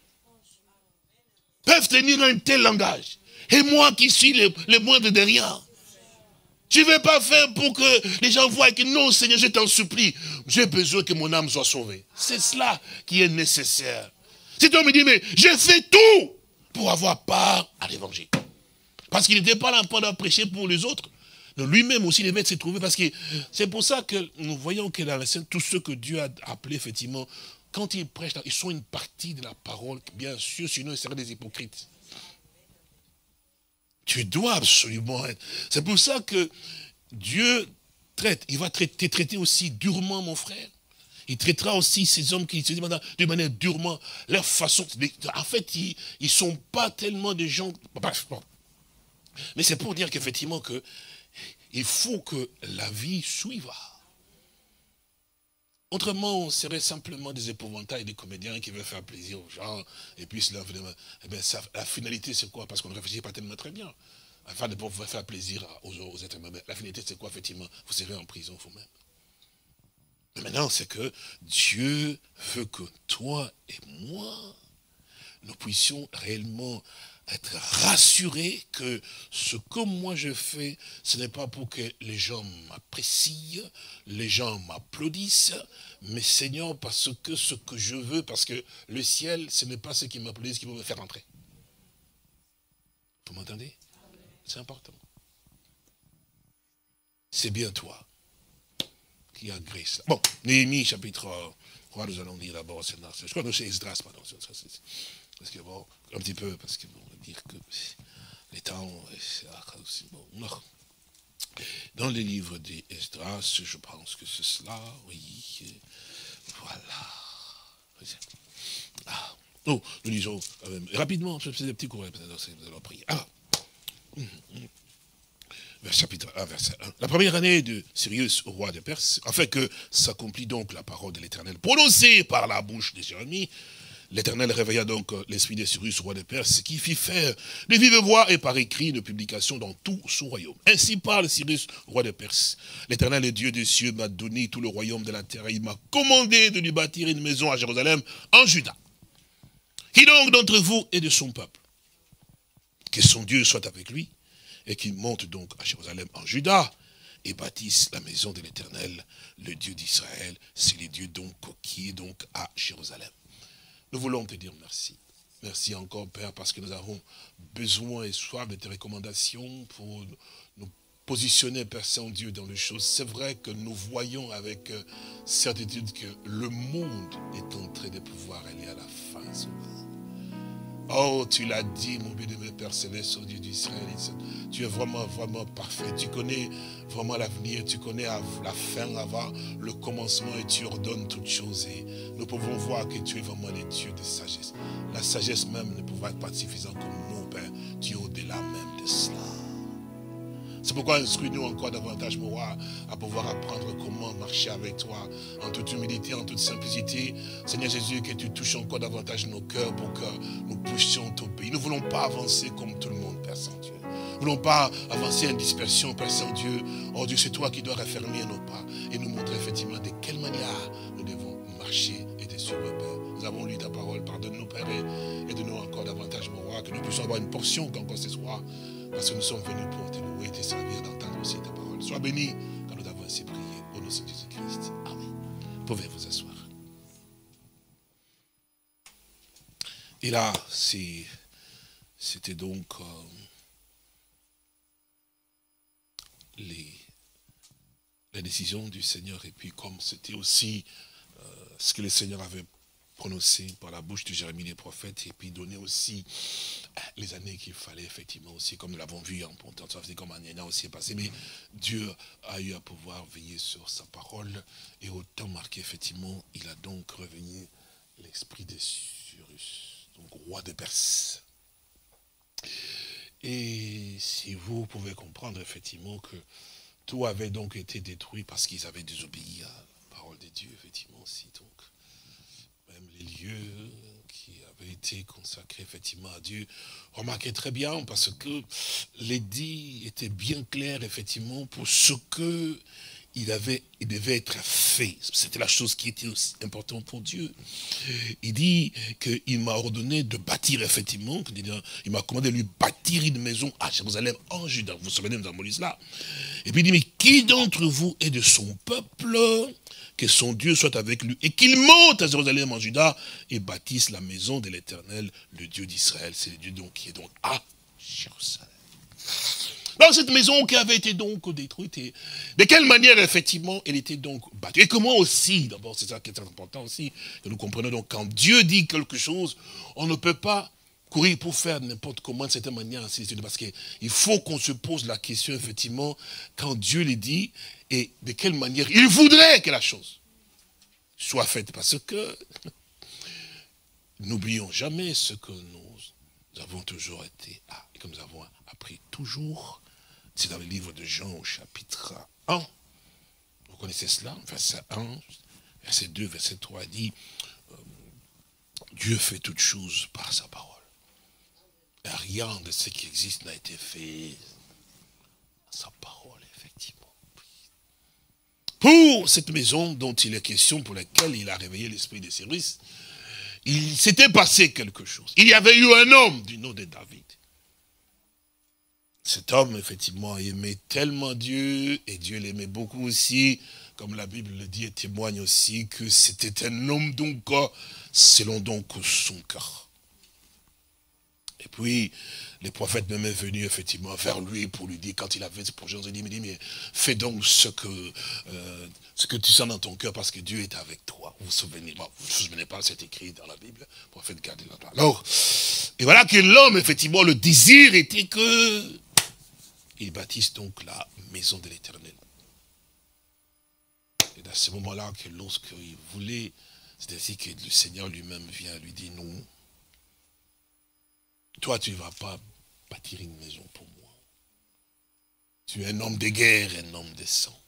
peuvent tenir un tel langage, et moi qui suis le moindre de rien, je ne vais pas faire pour que les gens voient que non, Seigneur, je t'en supplie, j'ai besoin que mon âme soit sauvée. C'est cela qui est nécessaire. Si toi me dis, mais je fais tout pour avoir part à l'évangile. Parce qu'il n'était pas là pendant prêcher pour les autres. Lui-même aussi devait se trouver. Parce que c'est pour ça que nous voyons que dans la scène, tous ceux que Dieu a appelés, effectivement, quand ils prêchent, ils sont une partie de la parole, bien sûr, sinon ils seraient des hypocrites. Tu dois absolument être. C'est pour ça que Dieu traite, il va te traiter aussi durement, mon frère. Il traitera aussi ces hommes qui se disent de manière durement, leur façon. En fait, ils ne sont pas tellement des gens. Bref, bon. Mais c'est pour dire qu'effectivement, il faut que la vie suive. Autrement, on serait simplement des épouvantails, des comédiens qui veulent faire plaisir aux gens. Et puis, la finalité, c'est quoi? Parce qu'on ne réfléchit pas tellement très bien. Afin de pouvoir faire plaisir aux êtres humains. La finalité, c'est quoi, effectivement? Vous serez en prison vous-même. Mais maintenant, c'est que Dieu veut que toi et moi, nous puissions réellement être rassurés que ce que moi je fais, ce n'est pas pour que les gens m'apprécient, les gens m'applaudissent, mais Seigneur, parce que ce que je veux, parce que le ciel, ce n'est pas ceux qui m'applaudissent qui vont me faire entrer. Vous m'entendez? C'est important. C'est bien toi qui agrée cela. Bon, Néhémie chapitre 3, nous allons lire d'abord, je crois que c'est Esdras, pardon, parce que bon, un petit peu, parce que bon, on va dire que les temps, c'est bon, non. Dans les livres d'Esdras, je pense que c'est cela, oui, voilà. Ah. Oh, nous lisons rapidement, c'est des petits cours, nous allons prier. Alors, chapitre 1, verset 1. La première année de Cyrus, roi de Perse, afin que s'accomplit donc la parole de l'Éternel, prononcée par la bouche de Jérémie, l'Éternel réveilla donc l'esprit de Cyrus, roi de Perse, qui fit faire de vive voix et par écrit une publication dans tout son royaume. Ainsi parle Cyrus, roi de Perse. L'Éternel, le Dieu des cieux, m'a donné tout le royaume de la terre et il m'a commandé de lui bâtir une maison à Jérusalem, en Juda. Qui donc d'entre vous est de son peuple? Que son Dieu soit avec lui et qu'il monte donc à Jérusalem en Juda et bâtisse la maison de l'Éternel, le Dieu d'Israël. C'est le Dieu donc qui est donc à Jérusalem. Nous voulons te dire merci. Merci encore, Père, parce que nous avons besoin et soif de tes recommandations pour nous positionner, Père Saint-Dieu, dans les choses. C'est vrai que nous voyons avec certitude que le monde est en train de pouvoir aller à la fin, Sauveur. Oh, tu l'as dit, mon bien-aimé Père Céleste, au Dieu d'Israël. Tu es vraiment, vraiment parfait. Tu connais vraiment l'avenir. Tu connais la fin avant le commencement et tu ordonnes toutes choses. Et nous pouvons voir que tu es vraiment le Dieu de sagesse. La sagesse même ne pourra pas être suffisante comme nous, Père. Tu es au-delà même de cela. C'est pourquoi instruis-nous encore davantage, mon roi, à pouvoir apprendre comment marcher avec toi, en toute humilité, en toute simplicité. Seigneur Jésus, que tu touches encore davantage nos cœurs pour que nous puissions ton pays. Nous ne voulons pas avancer comme tout le monde, Père Saint-Dieu. Nous ne voulons pas avancer en dispersion, Père Saint-Dieu. Oh Dieu, c'est toi qui dois raffermir nos pas et nous montrer effectivement de quelle manière nous devons marcher et te suivre, Père. Nous avons lu ta parole, pardonne-nous, Père, et aide-nous encore davantage, mon roi, que nous puissions avoir une portion qu'encore ce soir. Parce que nous sommes venus pour te louer et te servir, d'entendre aussi ta parole. Sois béni quand nous avons ainsi prié. Au nom de Jésus-Christ. Amen. Vous pouvez vous asseoir. Et là, c'est c'était donc la décision du Seigneur. Et puis comme c'était aussi ce que le Seigneur avait prononcé par la bouche de Jérémie les prophètes, et puis donner aussi les années qu'il fallait effectivement aussi, comme nous l'avons vu en pontant, ça faisait comme un an aussi est passé, mais Dieu a eu à pouvoir veiller sur sa parole, et au temps marqué effectivement, il a donc revenu l'esprit de Cyrus, donc roi de Perse. Et si vous pouvez comprendre effectivement que tout avait donc été détruit parce qu'ils avaient désobéi à la parole de Dieu, effectivement aussi, donc même les lieux qui avaient été consacrés effectivement à Dieu, remarquez très bien, parce que l'édit était bien clair effectivement pour ce que il devait être fait. C'était la chose qui était aussi importante pour Dieu. Il dit qu'il m'a ordonné de bâtir effectivement, il m'a commandé de lui bâtir une maison à Jérusalem en Juda. Vous vous souvenez, nous avons lu cela. Et puis il dit, mais qui d'entre vous est de son peuple, que son Dieu soit avec lui, et qu'il monte à Jérusalem en Juda et bâtisse la maison de l'Éternel, le Dieu d'Israël. C'est le Dieu donc qui est donc à Jérusalem. Dans cette maison qui avait été donc détruite, et de quelle manière effectivement elle était donc battue. Et comment aussi, d'abord c'est ça qui est très important aussi, que nous comprenons donc quand Dieu dit quelque chose, on ne peut pas courir pour faire n'importe comment de cette manière, parce qu'il faut qu'on se pose la question effectivement, quand Dieu le dit, et de quelle manière il voudrait que la chose soit faite, parce que n'oublions jamais ce que nous avons toujours été, et que nous avons appris toujours. C'est dans le livre de Jean au chapitre 1. Vous connaissez cela, verset 1, verset 2, verset 3, il dit, Dieu fait toutes choses par sa parole. Et rien de ce qui existe n'a été fait par sa parole, effectivement. Pour cette maison dont il est question, pour laquelle il a réveillé l'esprit de Cyrus, il s'était passé quelque chose. Il y avait eu un homme du nom de David. Cet homme, effectivement, aimait tellement Dieu, et Dieu l'aimait beaucoup aussi, comme la Bible le dit et témoigne aussi, que c'était un homme donc, selon donc son cœur. Et puis, les prophètes même est venu effectivement vers lui pour lui dire, quand il avait ce projet, il dit, mais fais donc ce que tu sens dans ton cœur, parce que Dieu est avec toi. Vous vous souvenez pas, c'est écrit dans la Bible, le prophète gardez la parole. Alors, et voilà que l'homme, effectivement, le désir était que il bâtisse donc la maison de l'Éternel. Et dans ce moment-là, que lorsqu'il voulait, c'est ainsi que le Seigneur lui-même vient lui dire, non, toi tu ne vas pas bâtir une maison pour moi. Tu es un homme de guerre, un homme de sang.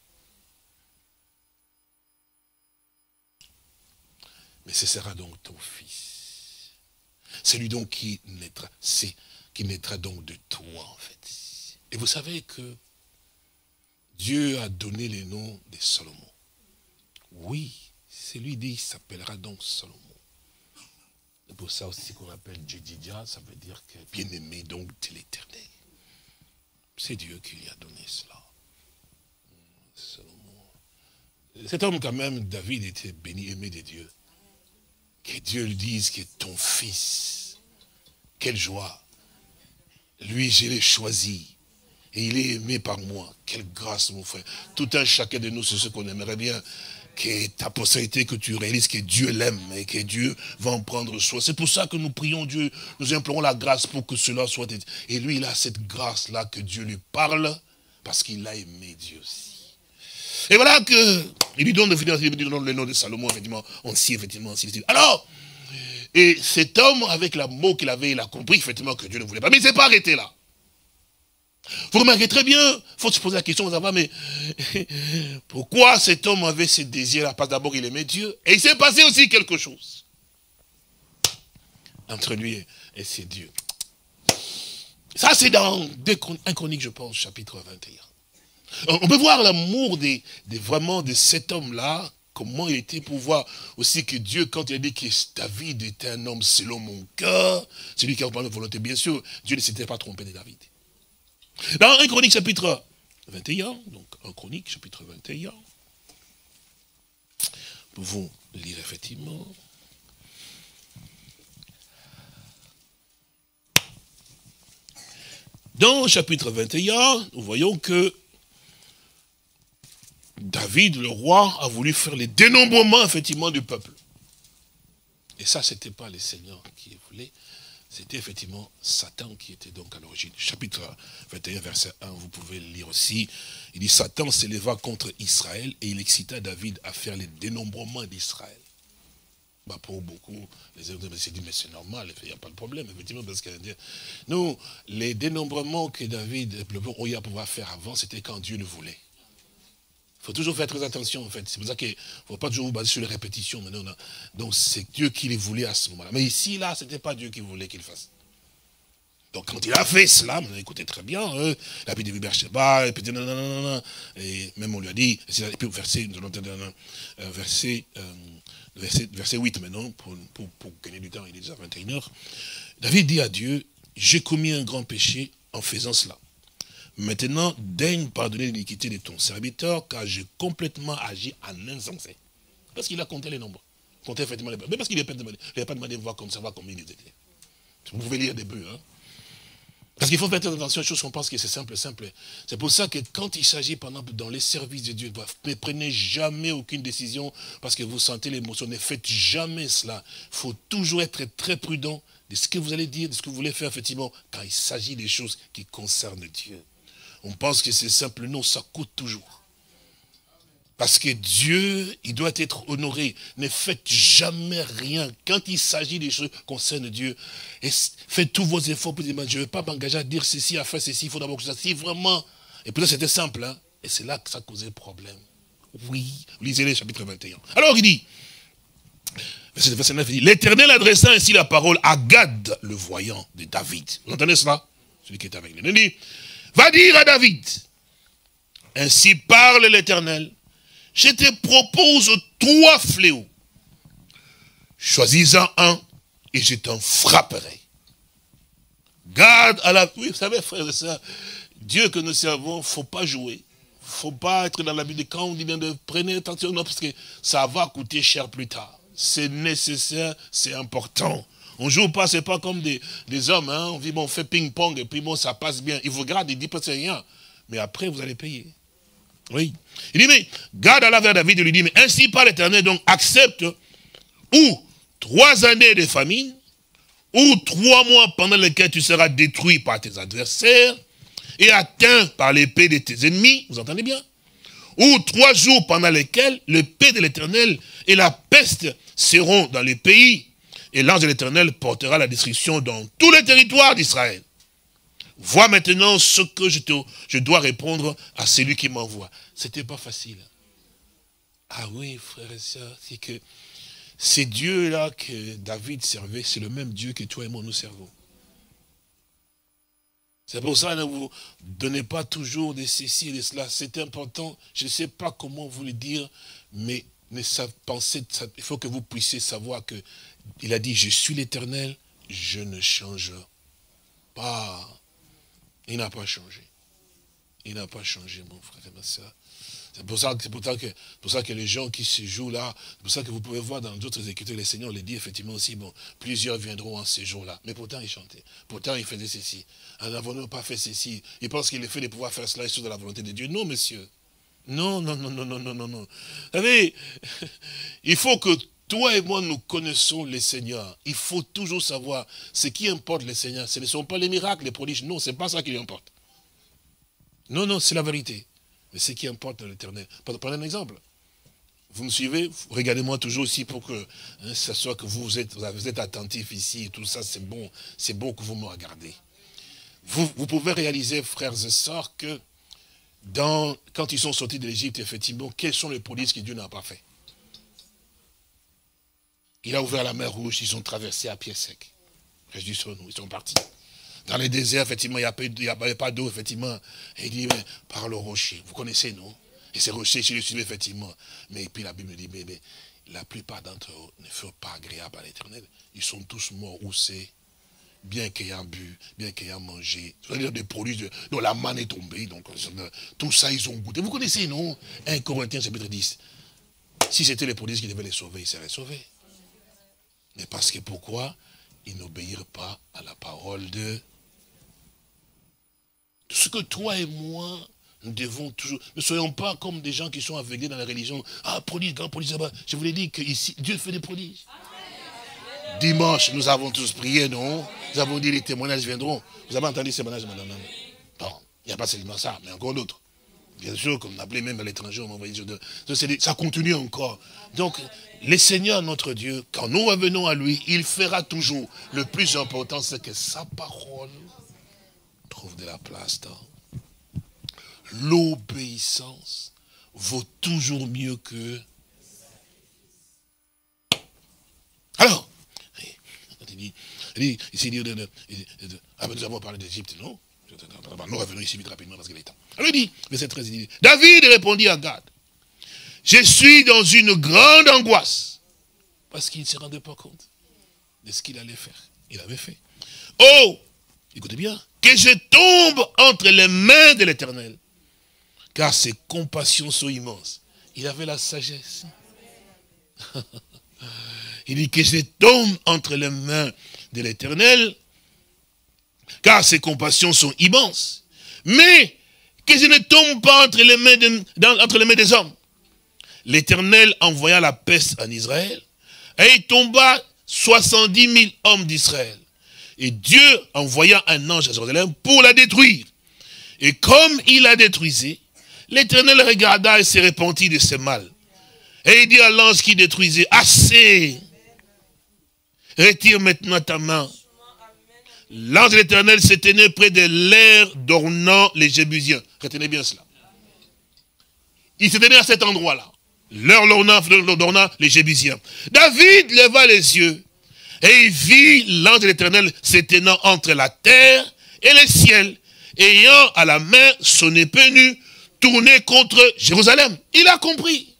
Mais ce sera donc ton fils. C'est lui donc qui naîtra donc de toi en fait. Et vous savez que Dieu a donné le nom de Salomon. Oui, c'est lui dit, il s'appellera donc Salomon. C'est pour ça aussi qu'on appelle Jedidja, ça veut dire que bien-aimé donc de l'Éternel. C'est Dieu qui lui a donné cela. Salomon. Cet homme quand même, David, était béni, aimé de Dieu. Que Dieu lui dise que ton fils, quelle joie. Lui, je l'ai choisi. Et il est aimé par moi. Quelle grâce, mon frère. Tout un chacun de nous, c'est ce qu'on aimerait bien. Que ta postérité, que tu réalises que Dieu l'aime et que Dieu va en prendre soin. C'est pour ça que nous prions Dieu, nous implorons la grâce pour que cela soit. Et lui, il a cette grâce-là que Dieu lui parle, parce qu'il a aimé Dieu aussi. Et voilà que, il lui donne le nom de Salomon, effectivement, effectivement, ainsi. Alors, et cet homme, avec l'amour qu'il avait, il a compris effectivement que Dieu ne voulait pas. Mais il ne s'est pas arrêté là. Vous remarquez très bien, il faut se poser la question, mais pourquoi cet homme avait ce désir-là? Parce que d'abord il aimait Dieu, et il s'est passé aussi quelque chose entre lui et ses dieux. Ça c'est dans 1 Chronique, je pense, chapitre 21. On peut voir l'amour vraiment de cet homme-là, comment il était pour voir aussi que Dieu, quand il a dit que David était un homme selon mon cœur, c'est lui qui a parlé de volonté, bien sûr, Dieu ne s'était pas trompé de David. Dans 1 Chronique chapitre 21, donc 1 Chronique chapitre 21, nous pouvons lire effectivement. Dans le chapitre 21, nous voyons que David, le roi, a voulu faire le dénombrement, effectivement, du peuple. Et ça, ce n'était pas le Seigneur qui voulait, c'était effectivement Satan qui était donc à l'origine. Chapitre 21, verset 1, vous pouvez le lire aussi. Il dit, Satan s'éleva contre Israël et il excita David à faire le dénombrement d'Israël. Bah pour beaucoup, les hommes se disent, mais c'est normal, il n'y a pas de problème, effectivement, parce que nous, les dénombrements que David aurait à pouvoir faire avant, c'était quand Dieu le voulait. Il faut toujours faire très attention, en fait. C'est pour ça qu'il ne faut pas toujours vous baser sur les répétitions. Mais non, non. Donc, c'est Dieu qui les voulait à ce moment-là. Mais ici, là, ce n'était pas Dieu qui voulait qu'il fasse. Donc, quand il a fait cela, écoutez très bien, la Bible de Beersheba, et puis non, non, non, non, et même on lui a dit, et puis verset 8 maintenant, pour gagner du temps, il est déjà 21h. David dit à Dieu, j'ai commis un grand péché en faisant cela. Maintenant, daigne pardonner l'iniquité de ton serviteur, car j'ai complètement agi en insensé. Parce qu'il a compté les nombres. Compté effectivement les nombres. Mais parce qu'il n'a pas demandé de voir comme ça, voir combien ils étaient. Vous pouvez lire des bœufs. Hein? Parce qu'il faut faire attention aux choses qu'on pense que c'est simple. C'est pour ça que quand il s'agit, par exemple, dans les services de Dieu, ne prenez jamais aucune décision parce que vous sentez l'émotion. Ne faites jamais cela. Il faut toujours être très prudent de ce que vous allez dire, de ce que vous voulez faire, effectivement, quand il s'agit des choses qui concernent Dieu. On pense que c'est simple, non, ça coûte toujours. Parce que Dieu, il doit être honoré. Ne faites jamais rien. Quand il s'agit des choses qui concernent Dieu, et faites tous vos efforts pour dire, je ne vais pas m'engager à dire ceci, à faire ceci, il faut d'abord que ça. Si vraiment, et puis là c'était simple, hein, et c'est là que ça causait problème. Oui, lisez le chapitre 21. Alors il dit, verset 9, il dit, l'Éternel adressa ainsi la parole à Gad, le voyant de David. Vous entendez cela? Celui qui est avec lui. Il dit, va dire à David, ainsi parle l'Éternel, je te propose 3 fléaux. Choisis-en un et je t'en frapperai. Garde à la... Oui, vous savez, frères et sœurs, Dieu que nous servons, il ne faut pas jouer. Il ne faut pas être dans la Bible. Quand on dit de prenez attention, non, parce que ça va coûter cher plus tard. C'est nécessaire, c'est important. On ne joue pas, ce n'est pas comme des hommes. Hein. On dit, bon, on fait ping-pong et puis bon, ça passe bien. Il vous regarde, il dit pas c'est rien. Mais après, vous allez payer. Oui. Il dit, mais garde à la vers David, il lui dit, mais ainsi par l'Éternel, donc accepte ou 3 années de famine, ou 3 mois pendant lesquels tu seras détruit par tes adversaires, et atteint par l'épée de tes ennemis, vous entendez bien? Ou 3 jours pendant lesquels l'épée de l'Éternel et la peste seront dans les pays, et l'ange de l'Éternel portera la destruction dans tous les territoires d'Israël. Vois maintenant ce que je dois répondre à celui qui m'envoie. C'était pas facile. Ah oui, frères et sœurs, c'est que ces dieux-là que David servait, c'est le même Dieu que toi et moi nous servons. C'est pour ça que ne vous donnez pas toujours de ceci et de cela. C'est important. Je ne sais pas comment vous le dire, mais pensez, il faut que vous puissiez savoir que il a dit, je suis l'Éternel, je ne change pas. Il n'a pas changé. Il n'a pas changé, mon frère et ma soeur. C'est pour ça que les gens qui se jouent là, c'est pour ça que vous pouvez voir dans d'autres écritures, les seigneurs les dit effectivement aussi, bon, plusieurs viendront en ces jours-là. Mais pourtant, ils chantaient. Pourtant, ils faisaient ceci. N'avons-nous pas fait ceci? Ils pensent qu'il est fait de pouvoir faire cela et sur de la volonté de Dieu. Non, monsieur. Non, non, non, non, non, non, non, non. Vous savez, il faut que toi et moi, nous connaissons les seigneurs. Il faut toujours savoir ce qui importe les seigneurs. Ce ne sont pas les miracles, les prodiges. Non, ce n'est pas ça qui importe. Non, non, c'est la vérité. Mais ce qui importe dans l'éternel. Prenez un exemple. Vous me suivez? Regardez-moi toujours aussi pour que ça soit que vous êtes attentifs ici et tout ça, c'est bon que vous me regardez. Vous pouvez réaliser, frères et sœurs, que quand ils sont sortis de l'Égypte, effectivement, quels sont les prodiges que Dieu n'a pas fait? Il a ouvert la mer Rouge, ils ont traversé à pied sec. Ils sont partis. Dans les déserts, effectivement, il n'y avait pas d'eau, effectivement. Et il dit, mais, par le rocher. Vous connaissez, non? Et ces rochers, je les suivais, effectivement. Mais puis la Bible me dit, mais la plupart d'entre eux ne furent pas agréables à l'Éternel. Ils sont tous morts où c'est, bien qu'ayant bu, bien qu'ayant mangé. C'est-à-dire des produits dont la manne est tombée. Donc, tout ça, ils ont goûté. Vous connaissez, non? 1 Corinthiens, chapitre 10. Si c'était les produits qui devaient les sauver, ils seraient sauvés. Mais parce que pourquoi? Ils n'obéirent pas à la parole de... Tout ce que toi et moi, nous devons toujours... Ne soyons pas comme des gens qui sont aveuglés dans la religion. Ah, prodige, grand prodige, là-bas. Je vous l'ai dit qu'ici, Dieu fait des prodiges. Dimanche, nous avons tous prié, non? Nous avons dit les témoignages viendront. Vous avez entendu ces témoignages, madame? Bon, il n'y a pas seulement ça, mais encore d'autres. Bien sûr, comme on appelait même à l'étranger, on m'envoyait ça continue encore. Donc, le Seigneur, notre Dieu, quand nous revenons à lui, il fera toujours. Le plus important, c'est que sa parole trouve de la place dans. L'obéissance vaut toujours mieux que... Alors, ici, nous avons parlé d'Égypte, non? Nous revenons ici vite rapidement parce qu'il est temps. Alors il dit, verset 13, il dit, David répondit à Gad, je suis dans une grande angoisse. Parce qu'il ne se rendait pas compte de ce qu'il allait faire. Il avait fait. Oh, écoutez bien, que je tombe entre les mains de l'Éternel, car ses compassions sont immenses. Il avait la sagesse. Il dit que je tombe entre les mains de l'Éternel, car ses compassions sont immenses. Mais que je ne tombe pas entre les mains des hommes. L'Éternel envoya la peste en Israël, et il tomba 70 000 hommes d'Israël. Et Dieu envoya un ange à Jérusalem pour la détruire. Et comme il la détruisait, l'Éternel regarda et se repentit de ses mal. Et il dit à l'ange qui détruisait, assez, retire maintenant ta main. L'ange de l'Éternel se tenait près de l'aire d'Ornan les Jébusiens. Retenez bien cela. Il se tenait à cet endroit-là. L'aire d'Ornan les Jébusiens. David leva les yeux et il vit l'ange de l'Éternel se tenant entre la terre et le ciel, ayant à la main son épée nue, tournée contre Jérusalem. Il a compris.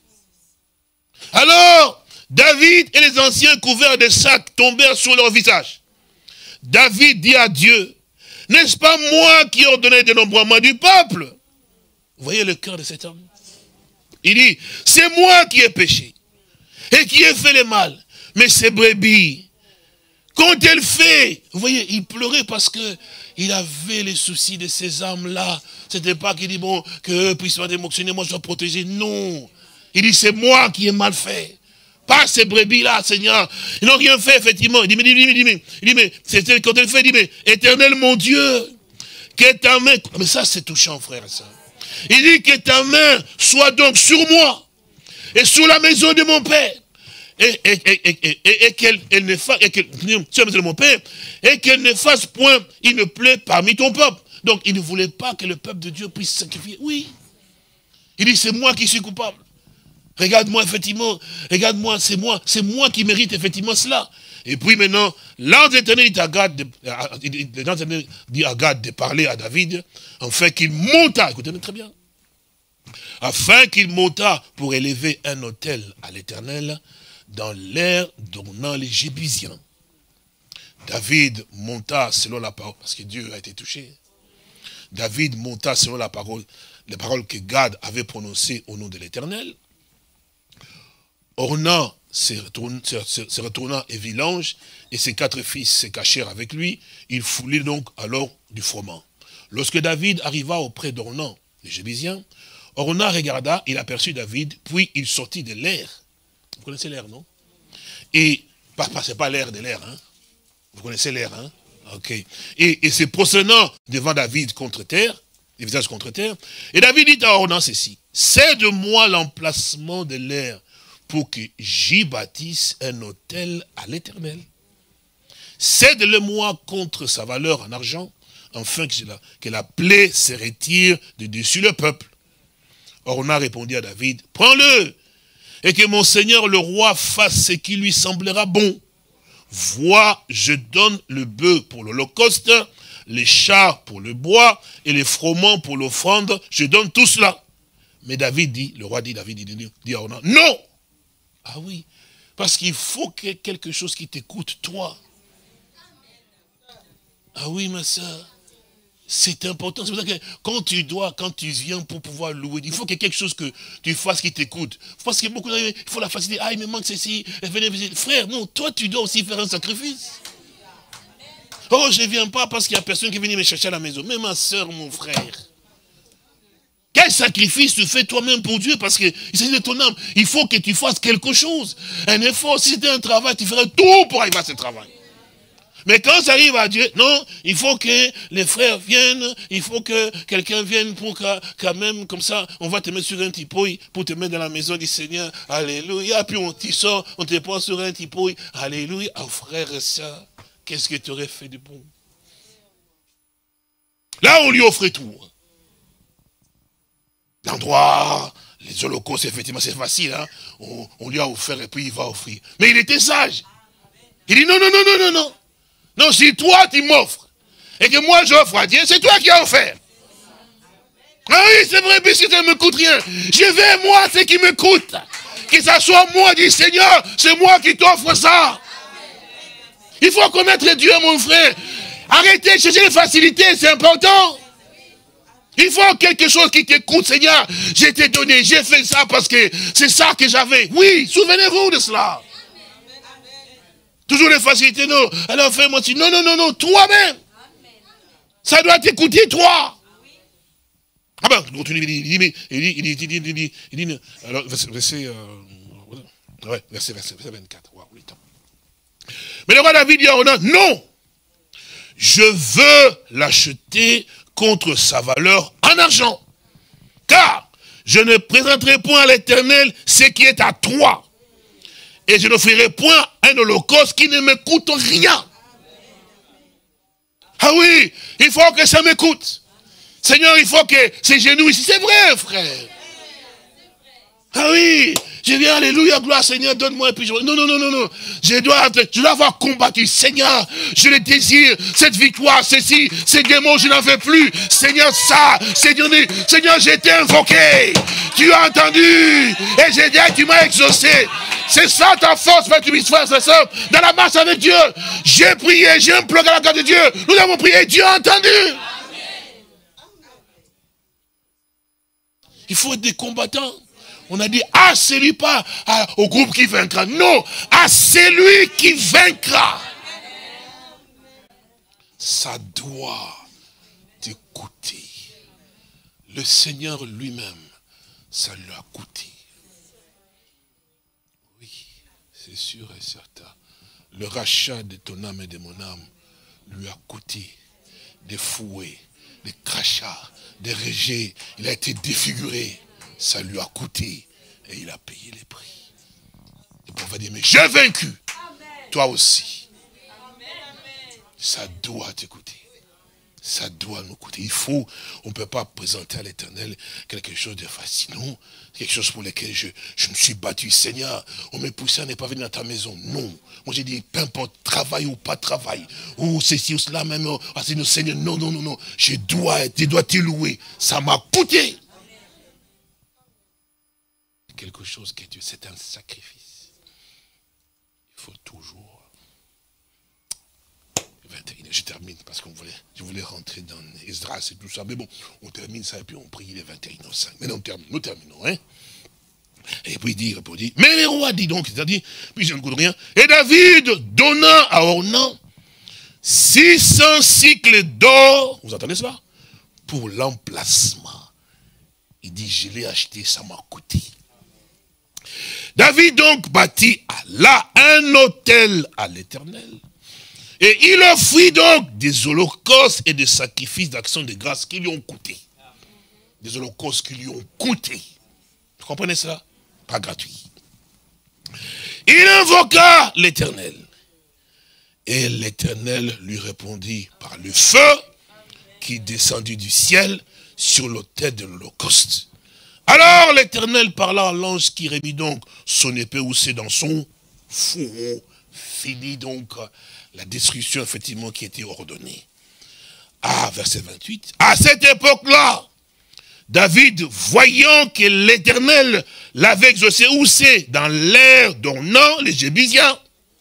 Alors, David et les anciens couverts de sacs tombèrent sur leur visage. David dit à Dieu, n'est-ce pas moi qui ai ordonné le dénombrement du peuple? Vous voyez le cœur de cet homme? Il dit, c'est moi qui ai péché et qui ai fait le mal. Mais ces brebis, quand elle fait, vous voyez, il pleurait parce que il avait les soucis de ces âmes-là. C'était pas qu'il dit, bon, qu'eux puissent pas démonctionner, moi je dois protéger. Non. Il dit, c'est moi qui ai mal fait. Pas ces brebis-là, Seigneur. Ils n'ont rien fait, effectivement. Il dit, mais c'est quand elle fait, il dit, mais éternel mon Dieu, que ta main, mais ça c'est touchant, frère et soeur. Il dit que ta main soit donc sur moi et sur la maison de mon père. Et qu'elle ne fasse, sur la maison de mon père, et qu'elle ne fasse point, il ne plaît parmi ton peuple. Donc il ne voulait pas que le peuple de Dieu puisse sacrifier. Oui. Il dit, c'est moi qui suis coupable. Regarde-moi, effectivement, regarde-moi, c'est moi qui mérite effectivement cela. Et puis maintenant, l'ange de l'Éternel dit à Gad de parler à David, afin qu'il monta, écoutez-moi très bien, afin qu'il monta pour élever un autel à l'Éternel dans l'aire d'Ornan les Jébusiens. David monta selon la parole, parce que Dieu a été touché. David monta selon la parole, les paroles que Gad avait prononcées au nom de l'Éternel. Ornan se retourna et vit l'ange, et ses 4 fils se cachèrent avec lui. Il foulait donc alors du froment. Lorsque David arriva auprès d'Ornan, les Jébusiens, Ornan regarda, il aperçut David, puis il sortit de l'air. Vous connaissez l'air, non? Et, c'est pas l'air de l'air, hein? Vous connaissez l'air, hein? Ok. Et se prosternant devant David contre terre, les visages contre terre, et David dit à Ornan ceci, cède-moi l'emplacement de l'air, pour que j'y bâtisse un autel à l'Éternel. Cède-le-moi contre sa valeur en argent, afin que la plaie se retire de dessus le peuple. Ornan répondit à David, prends-le, et que mon seigneur le roi fasse ce qui lui semblera bon. Vois, je donne le bœuf pour l'holocauste, les chars pour le bois, et les froment pour l'offrande, je donne tout cela. Mais David dit, le roi dit à Ornan, non! Ah oui, parce qu'il faut qu'il y ait quelque chose qui t'écoute, toi. Ah oui, ma soeur, c'est important. C'est pour ça que quand tu viens pour pouvoir louer, il faut qu'il y ait quelque chose que tu fasses qui t'écoute. Parce qu'il y a beaucoup il faut la facilité. Il me manque ceci. Venez visiter. Frère, non, toi tu dois aussi faire un sacrifice. Oh, je ne viens pas parce qu'il n'y a personne qui vient me chercher à la maison. Mais ma soeur, mon frère. Quel sacrifice tu fais toi-même pour Dieu? Parce qu'il s'agit de ton âme. Il faut que tu fasses quelque chose. Un effort. Si c'était un travail, tu ferais tout pour arriver à ce travail. Mais quand ça arrive à Dieu, non, il faut que les frères viennent, il faut que quelqu'un vienne pour quand même, comme ça, on va te mettre sur un tipouille pour te mettre dans la maison du Seigneur. Alléluia. Puis on t'y sort, on te prend sur un tipouille. Alléluia. Oh frère et soeur, qu'est-ce que tu aurais fait de bon? Là, on lui offrait tout. L'endroit, les holocaustes, effectivement, c'est facile. Hein? On lui a offert et puis il va offrir. Mais il était sage. Il dit non, non, non, non, non, non. Non, si toi tu m'offres et que moi j'offre à Dieu, c'est toi qui as offert. Ah oui, c'est vrai, puisque ça ne me coûte rien. Je vais moi ce qui me coûte. Que ça soit moi, dit Seigneur, c'est moi qui t'offre ça. Il faut connaître Dieu, mon frère. Arrêtez de chercher les facilités, c'est important. Il faut quelque chose qui te coûte, Seigneur. Je t'ai donné, j'ai fait ça parce que c'est ça que j'avais. Oui, souvenez-vous de cela. Toujours les facilités, non. Alors fais-moi ci. Non, non, non, non, toi-même. Ça doit t'écouter, toi. Ah ben, continue, il dit, alors, verset 24. Wow, mais le roi David dit à Ornan, non, je veux l'acheter contre sa valeur en argent. Car je ne présenterai point à l'Éternel ce qui est à toi. Et je n'offrirai point un holocauste qui ne me coûte rien. Ah oui, il faut que ça me coûte. Seigneur, il faut que ces genoux ici, c'est vrai, frère. Ah oui, je viens, alléluia, gloire, Seigneur, donne-moi un pigeon. Non, non, non, non, non. Je dois avoir combattu. Seigneur, je le désire, cette victoire, ceci, ces démons, je n'en veux plus. Seigneur, ça, Seigneur, j'ai été invoqué. Tu as entendu. Et j'ai dit, tu m'as exaucé. C'est ça ta force, frère, frères et sœurs, dans la marche avec Dieu. J'ai prié, j'ai imploré la grâce de Dieu. Nous avons prié, Dieu a entendu. Il faut être des combattants. On a dit, ah, c'est lui pas au groupe qui vaincra. Non, ah, c'est lui qui vaincra. Ça doit t'écouter. Le Seigneur lui-même, ça lui a coûté. Oui, c'est sûr et certain. Le rachat de ton âme et de mon âme lui a coûté des fouets, des crachats, des rejets. Il a été défiguré. Ça lui a coûté et il a payé les prix. Et pour dire, mais j'ai vaincu. Amen. Toi aussi. Amen. Ça doit t'écouter. Ça doit nous coûter. On ne peut pas présenter à l'Éternel quelque chose de facile. Non, quelque chose pour lequel je me suis battu. Seigneur, on m'a poussé à ne pas venir dans ta maison. Non. Moi j'ai dit, peu importe, travail ou pas travail, ou ceci ou cela même, Seigneur, non, non, non, non. Je dois te louer. Ça m'a coûté. Quelque chose que Dieu, c'est un sacrifice. Il faut toujours. 21, je termine parce je voulais rentrer dans Esdras et tout ça. Mais bon, on termine ça et puis on prie les 21h05. Mais non, nous terminons. Hein? Et puis il répondit, mais les rois dit donc, c'est-à-dire, puis je ne coûte rien. Et David donna à Ornan 600 cycles d'or. Vous entendez cela? Pour l'emplacement. Il dit, je l'ai acheté, ça m'a coûté. David donc bâtit là un autel à l'Éternel. Et il offrit donc des holocaustes et des sacrifices d'action de grâce qui lui ont coûté. Des holocaustes qui lui ont coûté. Vous comprenez ça? Pas gratuit. Il invoqua l'Éternel. Et l'Éternel lui répondit par le feu qui descendit du ciel sur l'autel de l'holocauste. Alors l'Éternel parla à l'ange qui remit donc son épée houssée dans son fourreau, finit donc la destruction effectivement qui était ordonnée. Ah, verset 28. À cette époque-là, David, voyant que l'Éternel l'avait exaucé, houssé dans l'air d'Ornan, les Jébusiens,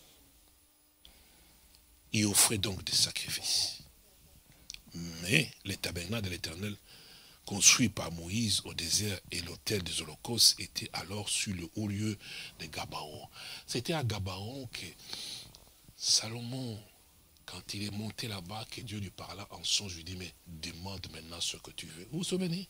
il offrait donc des sacrifices. Mais le tabernacle de l'Éternel, construit par Moïse au désert, et l'autel des holocaustes était alors sur le haut lieu de Gabaon. C'était à Gabaon que Salomon, Quand il est monté là-bas, que Dieu lui parla en songe, lui dit, mais demande maintenant ce que tu veux. Vous vous souvenez?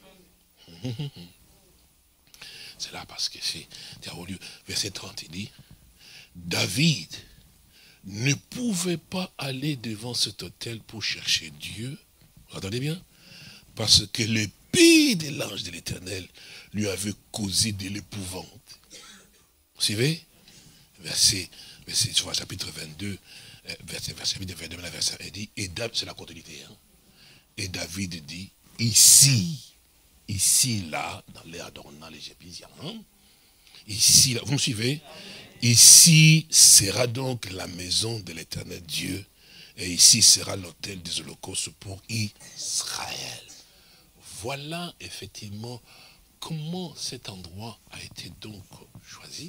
C'est là parce que c'est au lieu. Verset 30, il dit, David ne pouvait pas aller devant cet autel pour chercher Dieu. Vous entendez bien? Parce que l'épée de l'ange de l'Éternel lui avait causé de l'épouvante. Vous suivez? Verset sur le chapitre 22, verset 22, verset 1, dit, et c'est la continuité. Hein? Et David dit, ici, là, dans l'air dans les Égyptiens, hein? Ici, là, vous me suivez? Ici sera donc la maison de l'Éternel Dieu, et ici sera l'autel des holocaustes pour Israël. Voilà effectivement comment cet endroit a été donc choisi.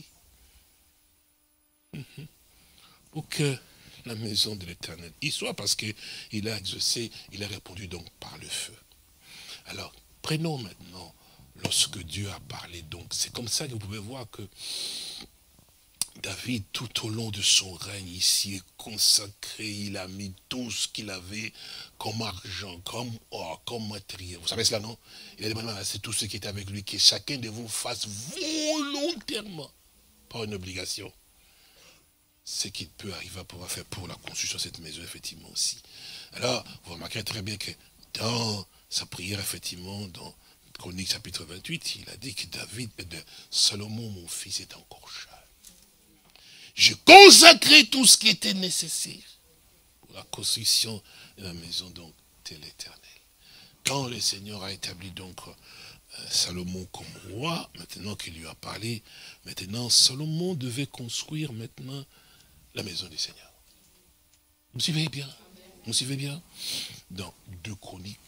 Pour que la maison de l'Éternel y soit, parce qu'il a exaucé, il a répondu donc par le feu. Alors, prenons maintenant, lorsque Dieu a parlé, donc, c'est comme ça que vous pouvez voir que David, tout au long de son règne ici, est consacré, il a mis tout ce qu'il avait comme argent, comme or, comme matériel. Vous savez cela, non? Il a demandé à tout ce qui est avec lui, que chacun de vous fasse volontairement, pas une obligation, ce qu'il peut arriver à pouvoir faire pour la construction de cette maison, effectivement aussi. Alors, vous remarquerez très bien que dans sa prière, effectivement, dans Chronique chapitre 28, il a dit que Salomon, mon fils, est encore jeune. J'ai consacré tout ce qui était nécessaire pour la construction de la maison donc de l'Éternel. Quand le Seigneur a établi donc Salomon comme roi, maintenant qu'il lui a parlé, maintenant Salomon devait construire maintenant la maison du Seigneur. Vous me suivez bien? Vous me suivez bien? Dans 2 Chroniques,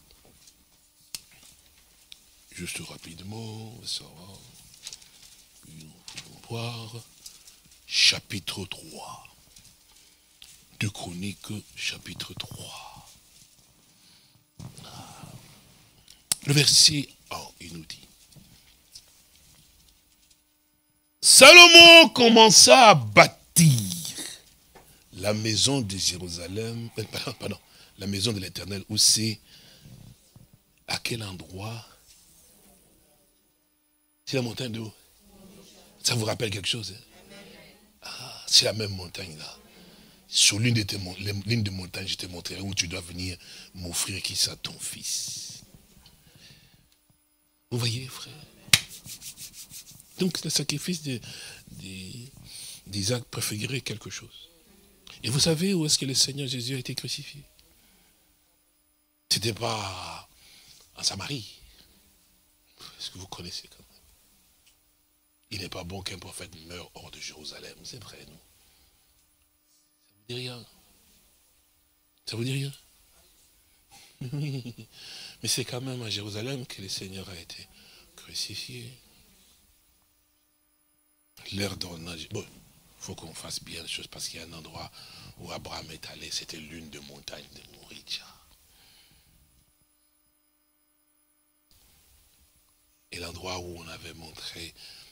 juste rapidement, ça va, voir, chapitre 3. 2 Chroniques, chapitre 3. Le verset 1, il nous dit, Salomon commença à bâtir la maison de Jérusalem, pardon, la maison de l'Éternel, où c'est, à quel endroit? C'est la montagne d'où? Ça vous rappelle quelque chose? Hein? Ah, c'est la même montagne là. Sur l'une des montagnes, je te montrerai où tu dois venir m'offrir qui ça, ton fils. Vous voyez, frère? Donc le sacrifice d'Isaac préférait quelque chose. Et vous savez où est-ce que le Seigneur Jésus a été crucifié? C'était pas en Samarie. Est-ce que vous connaissez quand même? Il n'est pas bon qu'un prophète meure hors de Jérusalem. C'est vrai, non? Ça vous dit rien? Ça vous dit rien? Mais c'est quand même à Jérusalem que le Seigneur a été crucifié. L'heure d'ornage. Bon, il faut qu'on fasse bien les choses parce qu'il y a un endroit où Abraham est allé, c'était l'une des montagnes de Moriah. Et l'endroit où on avait montré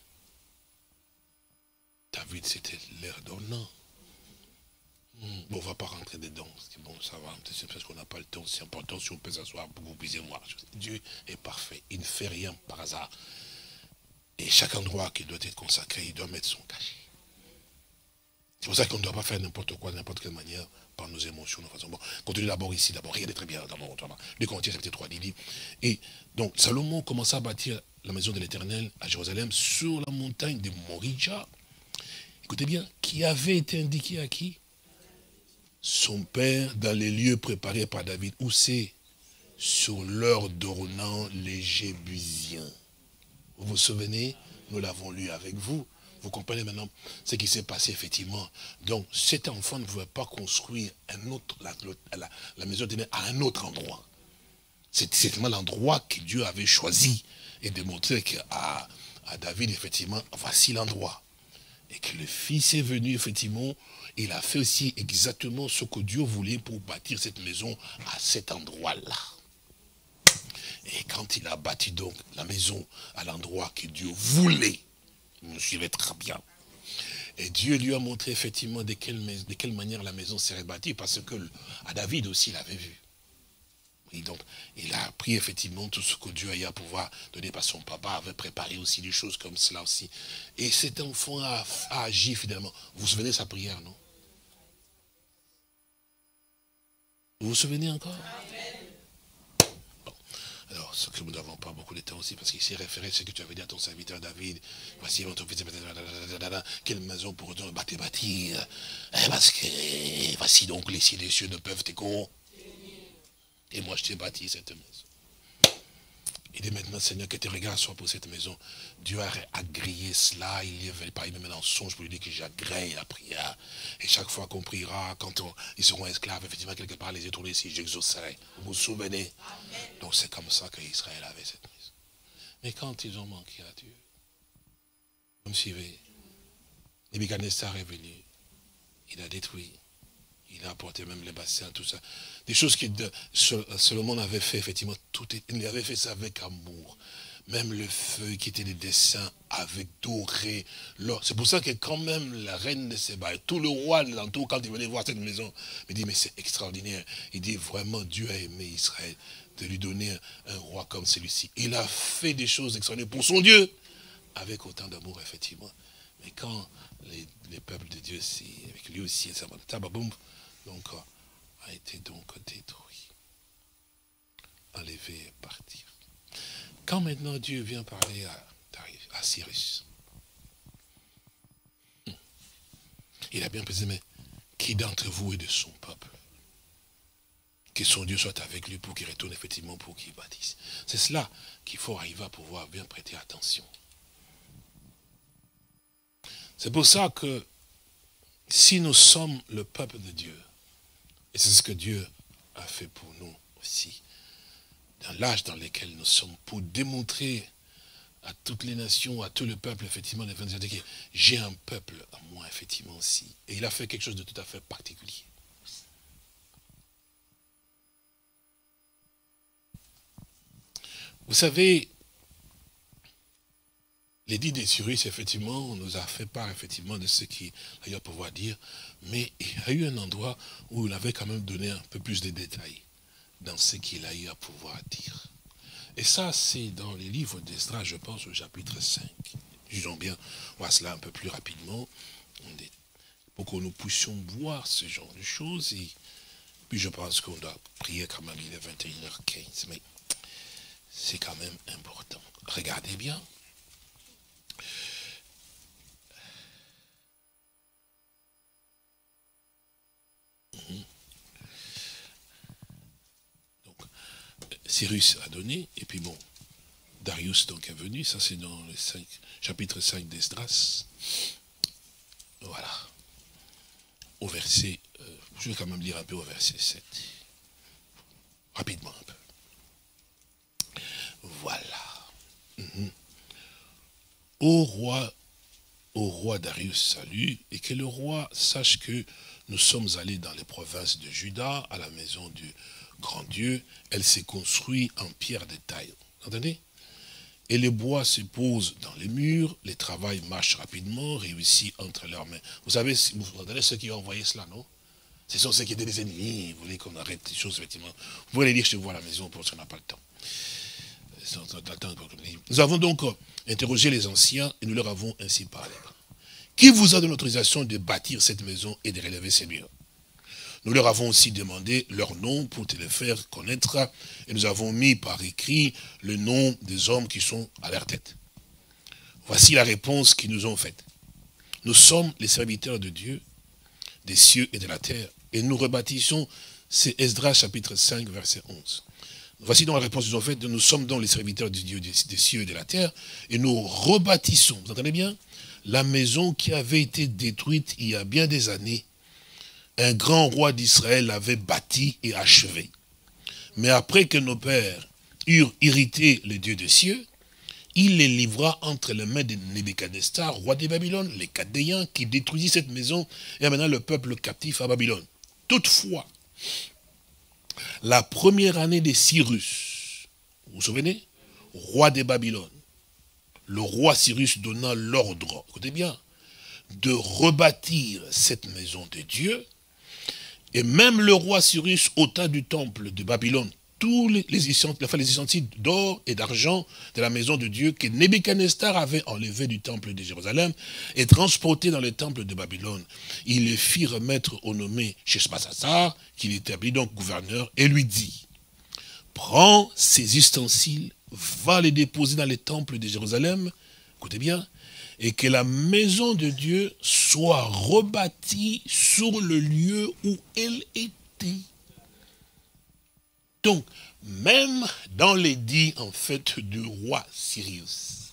David, c'était l'heure d'ornage. Bon, on ne va pas rentrer dedans, bon, ça va, c'est parce qu'on n'a pas le temps, c'est important, si on peut s'asseoir pour que vous puissiez voir. Dieu est parfait, il ne fait rien par hasard. Et chaque endroit qui doit être consacré, il doit mettre son cachet. C'est pour ça qu'on ne doit pas faire n'importe quoi, de n'importe quelle manière, par nos émotions, de façon. Bon, continuez d'abord ici, d'abord, regardez très bien, d'abord, le Corinthiens chapitre 3, il dit. Et donc, Salomon commença à bâtir la maison de l'Éternel à Jérusalem, sur la montagne de Moriah. Écoutez bien, qui avait été indiqué à qui? Son père, dans les lieux préparés par David. Où c'est? Sur l'heure d'ornant les Jébusiens. Vous vous souvenez? Nous l'avons lu avec vous. Vous comprenez maintenant ce qui s'est passé effectivement. Donc cet enfant ne pouvait pas construire la maison de Dieu à un autre endroit. C'est seulement l'endroit que Dieu avait choisi et démontré à David, effectivement, voici l'endroit. Et que le fils est venu, effectivement, il a fait aussi exactement ce que Dieu voulait pour bâtir cette maison à cet endroit-là. Et quand il a bâti donc la maison à l'endroit que Dieu voulait, vous me suivez très bien. Et Dieu lui a montré effectivement de quelle manière la maison serait bâtie, parce que à David aussi, il avait vu. Et donc, il a appris effectivement tout ce que Dieu a pouvoir donner, parce que son papa avait préparé aussi des choses comme cela aussi. Et cet enfant a agi fidèlement. Vous vous souvenez de sa prière, non? Vous vous souvenez encore? Bon. Alors, ce que nous n'avons pas beaucoup de temps aussi, parce qu'il s'est référé à ce que tu avais dit à ton serviteur David. Voici ton fils, quelle maison pour te bâtir. Parce que, voici donc les cieux ne peuvent t'écouter. Et moi, je t'ai bâti cette maison. Il dit maintenant, Seigneur, que tes regards soient pour cette maison. Dieu a agréé cela. Il y avait pas même en songe pour lui dire que j'agrée la prière. Et chaque fois qu'on priera, quand ils seront esclaves, effectivement, quelque part, les étourner ici, j'exaucerai. Vous vous souvenez? Amen. Donc c'est comme ça qu'Israël avait cette maison. Mais quand ils ont manqué à Dieu, comme si Nebuchadnezzar est venu, il a détruit. Il a apporté même les bassins, tout ça. Des choses que Salomon avait fait, effectivement, il avait fait ça avec amour. Même le feu qui était des dessins avec doré l'or. C'est pour ça que quand même la reine de Séba, tout le roi l'entour, quand il venait voir cette maison, il dit, mais c'est extraordinaire. Il dit, vraiment, Dieu a aimé Israël de lui donner un roi comme celui-ci. Il a fait des choses extraordinaires pour son Dieu, avec autant d'amour, effectivement. Mais quand les peuples de Dieu, avec lui aussi, donc, a été donc détruit, enlevé et partir. Quand maintenant Dieu vient parler à Cyrus, il a bien posé, mais qui d'entre vous est de son peuple? Que son Dieu soit avec lui pour qu'il retourne effectivement, pour qu'il bâtisse. C'est cela qu'il faut arriver à pouvoir bien prêter attention. C'est pour ça que si nous sommes le peuple de Dieu, et c'est ce que Dieu a fait pour nous aussi, dans l'âge dans lequel nous sommes, pour démontrer à toutes les nations, à tout le peuple, effectivement, que j'ai un peuple à moi, effectivement, aussi. Et il a fait quelque chose de tout à fait particulier. Vous savez, l'édit des Cyrus, effectivement, nous a fait part, effectivement, de ce qu'il a eu à pouvoir dire, mais il y a eu un endroit où il avait quand même donné un peu plus de détails dans ce qu'il a eu à pouvoir dire. Et ça, c'est dans les livres d'Esdras, je pense, au chapitre 5. Jugeons bien, voir cela un peu plus rapidement, pour que nous puissions voir ce genre de choses. Et puis je pense qu'on doit prier quand même, il est 21h15, mais c'est quand même important. Regardez bien. Donc, Cyrus a donné, et puis bon, Darius donc est venu, ça c'est dans le chapitre 5 d'Esdras. Voilà. Au verset, je vais quand même lire un peu au verset 7. Rapidement un peu. Voilà. Au roi Darius, salut, et que le roi sache que nous sommes allés dans les provinces de Juda, à la maison du grand Dieu. Elle s'est construite en pierre de taille. Vous entendez? Et les bois se posent dans les murs, les travails marchent rapidement, réussis entre leurs mains. Vous savez, vous entendez ceux qui ont envoyé cela, non? Ce sont ceux qui étaient des ennemis, vous voulez qu'on arrête les choses, effectivement. Vous pouvez les lire chez vous à la maison, parce qu'on n'a pas le temps. Nous avons donc interrogé les anciens et nous leur avons ainsi parlé. Qui vous a donné l'autorisation de bâtir cette maison et de relever ces murs? Nous leur avons aussi demandé leur nom pour te le faire connaître et nous avons mis par écrit le nom des hommes qui sont à leur tête. Voici la réponse qu'ils nous ont faite. Nous sommes les serviteurs de Dieu, des cieux et de la terre, et nous rebâtissons, c'est Esdras chapitre 5 verset 11. Voici donc la réponse qu'ils nous ont faite, nous sommes donc les serviteurs de Dieu, des cieux et de la terre, et nous rebâtissons, vous entendez bien, la maison qui avait été détruite il y a bien des années. Un grand roi d'Israël l'avait bâti et achevé. Mais après que nos pères eurent irrité le Dieu des cieux, il les livra entre les mains de Nebuchadnezzar, roi de Babylone, les Chaldéens, qui détruisit cette maison, et maintenant le peuple captif à Babylone. Toutefois, la première année de Cyrus, vous vous souvenez, roi de Babylone, le roi Cyrus donna l'ordre, écoutez bien, de rebâtir cette maison de Dieu. Et même le roi Cyrus ôta du temple de Babylone tous les ustensiles d'or et d'argent de la maison de Dieu que Nebuchadnezzar avait enlevé du temple de Jérusalem et transporté dans le temple de Babylone. Il les fit remettre au nommé Sheshbazzar, qu'il établit donc gouverneur, et lui dit, prends ces ustensiles, va les déposer dans le temple de Jérusalem, écoutez bien, et que la maison de Dieu soit rebâtie sur le lieu où elle était. Donc, même dans l'édit, en fait, du roi Cyrus,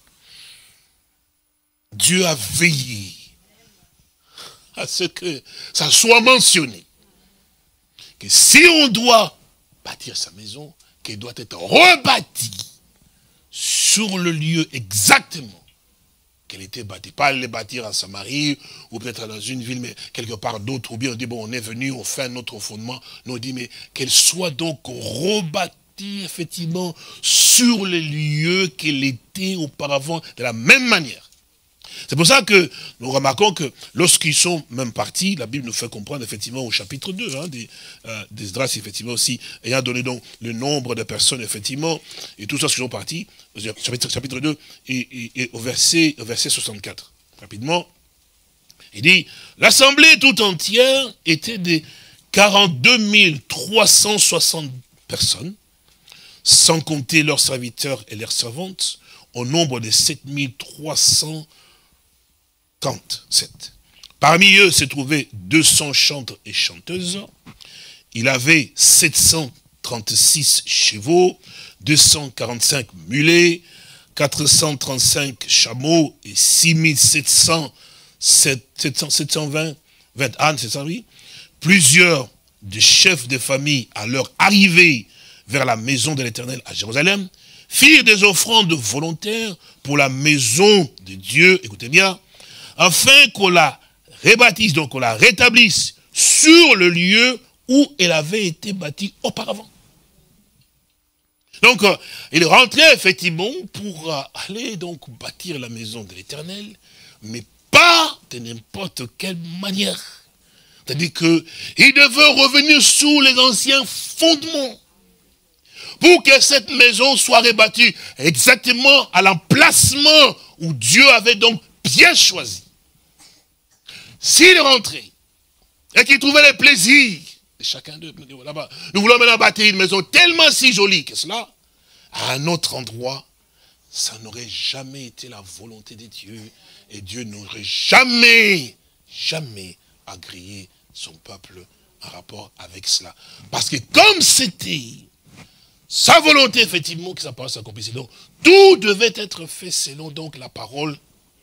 Dieu a veillé à ce que ça soit mentionné. Que si on doit bâtir sa maison, qu'elle doit être rebâtie sur le lieu exactement qu'elle était bâtie. Pas les bâtir à Samarie, ou peut-être dans une ville, mais quelque part d'autre, ou bien on dit, bon, on est venu, on fait un autre fondement. Nous on dit, mais qu'elle soit donc rebâtie, effectivement, sur les lieux qu'elle était auparavant, de la même manière. C'est pour ça que nous remarquons que lorsqu'ils sont même partis, la Bible nous fait comprendre effectivement au chapitre 2, d'Esdras, effectivement aussi, ayant donné donc le nombre de personnes, effectivement, et tout ça qui sont partis, chapitre 2, et au verset 64, rapidement, il dit, l'assemblée tout entière était de 42 360 personnes, sans compter leurs serviteurs et leurs servantes, au nombre de 7 300 Parmi eux se trouvaient 200 chantres et chanteuses. Il avait 736 chevaux, 245 mulets, 435 chameaux et 720 ânes, c'est ça, oui. Plusieurs des chefs de famille, à leur arrivée vers la maison de l'Éternel à Jérusalem, firent des offrandes volontaires pour la maison de Dieu, écoutez bien, afin qu'on la rebâtisse, donc qu'on la rétablisse sur le lieu où elle avait été bâtie auparavant. Donc, il rentrait effectivement pour aller donc bâtir la maison de l'Éternel, mais pas de n'importe quelle manière. C'est-à-dire qu'il devait revenir sous les anciens fondements pour que cette maison soit rebâtie exactement à l'emplacement où Dieu avait donc bien choisi. S'il rentrait et qu'il trouvait les plaisirs de chacun d'eux, là-bas, nous voulons maintenant bâtir une maison tellement si jolie que cela, à un autre endroit, ça n'aurait jamais été la volonté de Dieu, et Dieu n'aurait jamais agréé son peuple en rapport avec cela. Parce que comme c'était sa volonté, effectivement, que sa parole s'accomplisse, donc tout devait être fait selon donc la parole.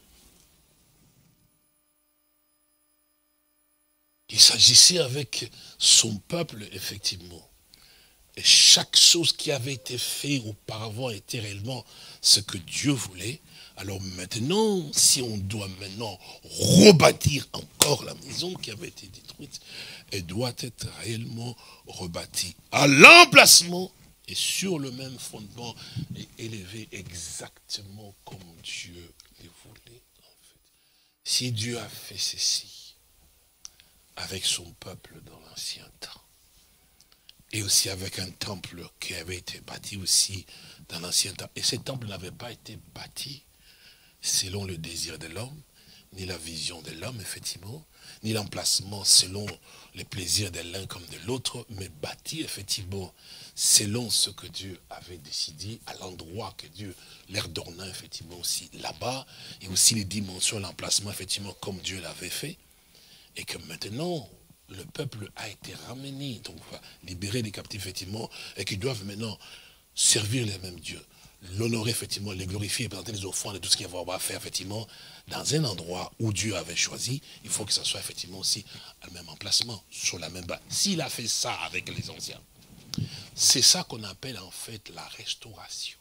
Il s'agissait avec son peuple, effectivement. Et chaque chose qui avait été faite auparavant était réellement ce que Dieu voulait. Alors maintenant, si on doit maintenant rebâtir encore la maison qui avait été détruite, elle doit être réellement rebâtie à l'emplacement et sur le même fondement et élevée exactement comme Dieu le voulait. En fait. Si Dieu a fait ceci, avec son peuple dans l'ancien temps. Et aussi avec un temple qui avait été bâti aussi dans l'ancien temps. Et ce temple n'avait pas été bâti selon le désir de l'homme, ni la vision de l'homme, effectivement, ni l'emplacement selon les plaisirs de l'un comme de l'autre, mais bâti, effectivement, selon ce que Dieu avait décidé, à l'endroit que Dieu leur donna, effectivement, aussi là-bas, et aussi les dimensions, l'emplacement, effectivement, comme Dieu l'avait fait. Et que maintenant, le peuple a été ramené, donc libéré des captifs, effectivement, et qu'ils doivent maintenant servir les mêmes dieux, l'honorer, effectivement, les glorifier, présenter les offrandes et tout ce qu'il va faire, effectivement, dans un endroit où Dieu avait choisi. Il faut que ça soit, effectivement, aussi à le même emplacement, sur la même base. S'il a fait ça avec les anciens, c'est ça qu'on appelle, en fait, la restauration.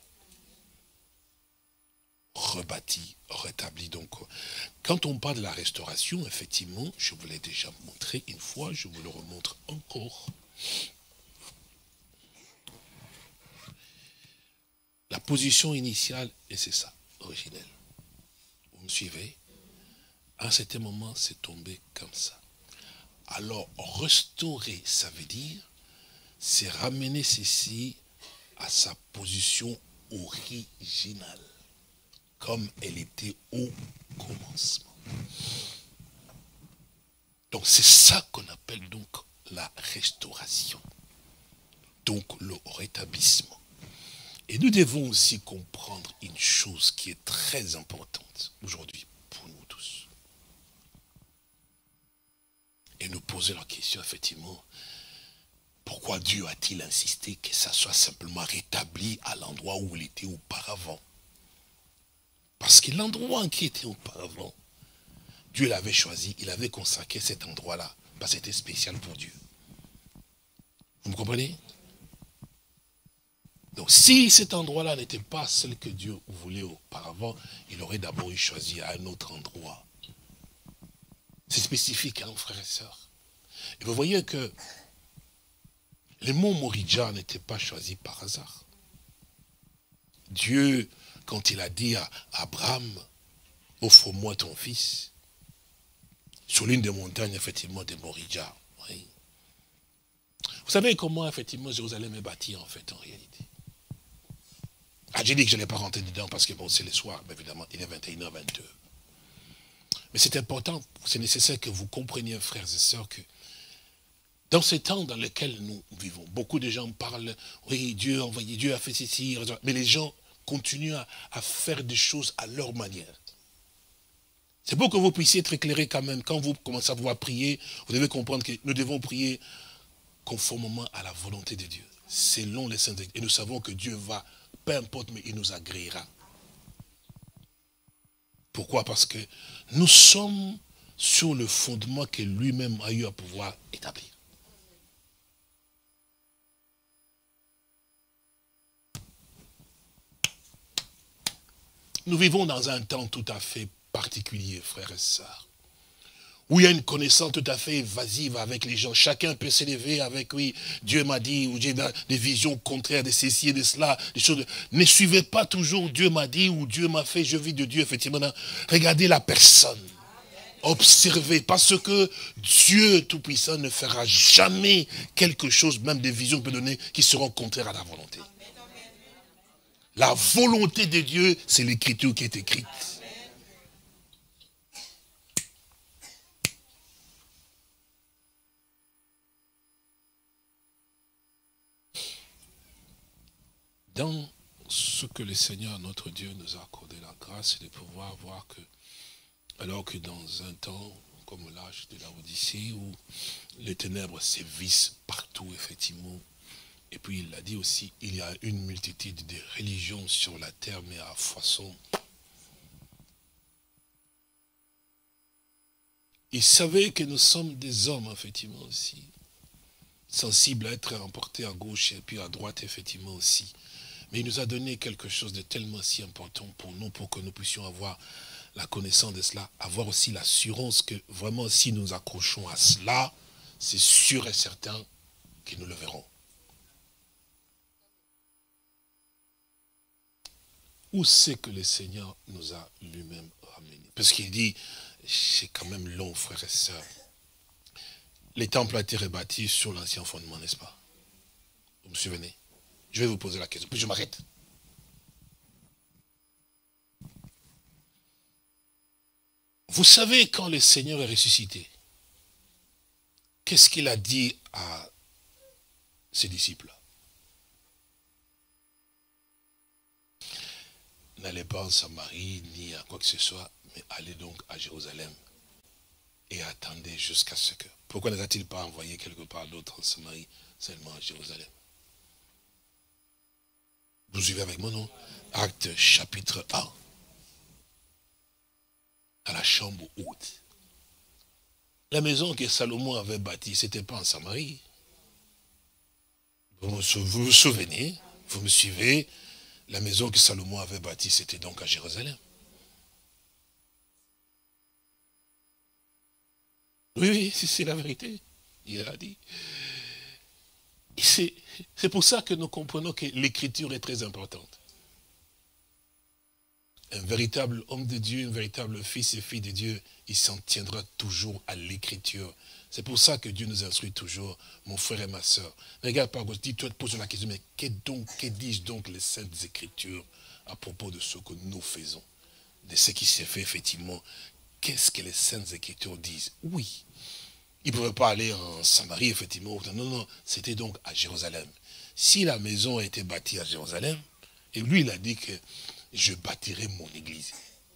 Rebâti, rétabli. Donc, quand on parle de la restauration, effectivement, je vous l'ai déjà montré une fois, je vous le remontre encore. La position initiale, et c'est ça, originelle. Vous me suivez? À un certain moment, c'est tombé comme ça. Alors, restaurer, ça veut dire, c'est ramener ceci à sa position originale, comme elle était au commencement. Donc, c'est ça qu'on appelle donc la restauration. Donc, le rétablissement. Et nous devons aussi comprendre une chose qui est très importante aujourd'hui pour nous tous. Et nous poser la question, effectivement, pourquoi Dieu a-t-il insisté que ça soit simplement rétabli à l'endroit où il était auparavant? Parce que l'endroit qui était auparavant, Dieu l'avait choisi, il avait consacré cet endroit-là, parce que c'était spécial pour Dieu. Vous me comprenez? Donc si cet endroit-là n'était pas celle que Dieu voulait auparavant, il aurait d'abord choisi un autre endroit. C'est spécifique, hein, frères et sœurs. Et vous voyez que les monts Moridja n'étaient pas choisis par hasard. Dieu, quand il a dit à Abraham, offre-moi ton fils, sur l'une des montagnes, effectivement, de Moridja. Oui. Vous savez comment, effectivement, Jérusalem est bâtie, en fait, en réalité. Ah, j'ai dit que je n'allais pas rentrer dedans parce que, bon, c'est le soir, mais évidemment, il est 21h22. Mais c'est important, c'est nécessaire que vous compreniez, frères et sœurs, que dans ces temps dans lesquels nous vivons, beaucoup de gens parlent, oui, Dieu a envoyé, Dieu a fait ceci, mais les gens continuent à faire des choses à leur manière. C'est pour que vous puissiez être éclairés quand même. Quand vous commencez à pouvoir prier, vous devez comprendre que nous devons prier conformément à la volonté de Dieu, selon les saints. Et nous savons que Dieu va, peu importe, mais il nous agréera. Pourquoi? Parce que nous sommes sur le fondement que lui-même a eu à pouvoir établir. Nous vivons dans un temps tout à fait particulier, frères et sœurs, où il y a une connaissance tout à fait évasive avec les gens. Chacun peut s'élever avec, oui, Dieu m'a dit, ou j'ai des visions contraires de ceci et de cela, des choses. Ne suivez pas toujours Dieu m'a dit, ou Dieu m'a fait, je vis de Dieu, effectivement. Regardez la personne. Observez, parce que Dieu Tout-Puissant ne fera jamais quelque chose, même des visions qu'il peut donner, qui seront contraires à la volonté. La volonté de Dieu, c'est l'écriture qui est écrite. Dans ce que le Seigneur, notre Dieu, nous a accordé la grâce, c'est de pouvoir voir que, alors que dans un temps comme l'âge de la Odyssée, où les ténèbres sévissent partout, effectivement, et puis il l'a dit aussi, il y a une multitude de religions sur la terre, mais à façon. Il savait que nous sommes des hommes, effectivement, aussi, sensibles à être emportés à gauche et puis à droite, effectivement, aussi. Mais il nous a donné quelque chose de tellement si important pour nous, pour que nous puissions avoir la connaissance de cela, avoir aussi l'assurance que vraiment si nous accrochons à cela, c'est sûr et certain que nous le verrons. Où c'est que le Seigneur nous a lui-même ramenés? Parce qu'il dit, c'est quand même long, frères et sœurs. Les temples ont été rebâtis sur l'ancien fondement, n'est-ce pas? Vous me souvenez? Je vais vous poser la question, puis je m'arrête. Vous savez, quand le Seigneur est ressuscité, qu'est-ce qu'il a dit à ses disciples? N'allez pas en Samarie, ni à quoi que ce soit, mais allez donc à Jérusalem et attendez jusqu'à ce que... Pourquoi ne les a-t-il pas envoyés quelque part d'autre en Samarie, seulement à Jérusalem? Vous suivez avec moi, non? Acte chapitre 1. À la chambre haute. La maison que Salomon avait bâtie, ce n'était pas en Samarie. Vous vous souvenez? Vous me suivez? La maison que Salomon avait bâtie, c'était donc à Jérusalem. Oui, oui, c'est la vérité. Il a dit. C'est pour ça que nous comprenons que l'écriture est très importante. Un véritable homme de Dieu, un véritable fils et fille de Dieu, il s'en tiendra toujours à l'écriture. C'est pour ça que Dieu nous instruit toujours, mon frère et ma soeur. Regarde par gauche, dis-toi, pose la question, mais que disent donc les saintes écritures à propos de ce que nous faisons, de ce qui s'est fait effectivement? Qu'est-ce que les saintes écritures disent? Oui, ils ne pouvaient pas aller en Samarie, effectivement. Non, non, c'était donc à Jérusalem. Si la maison a été bâtie à Jérusalem, et lui, il a dit que je bâtirai mon église.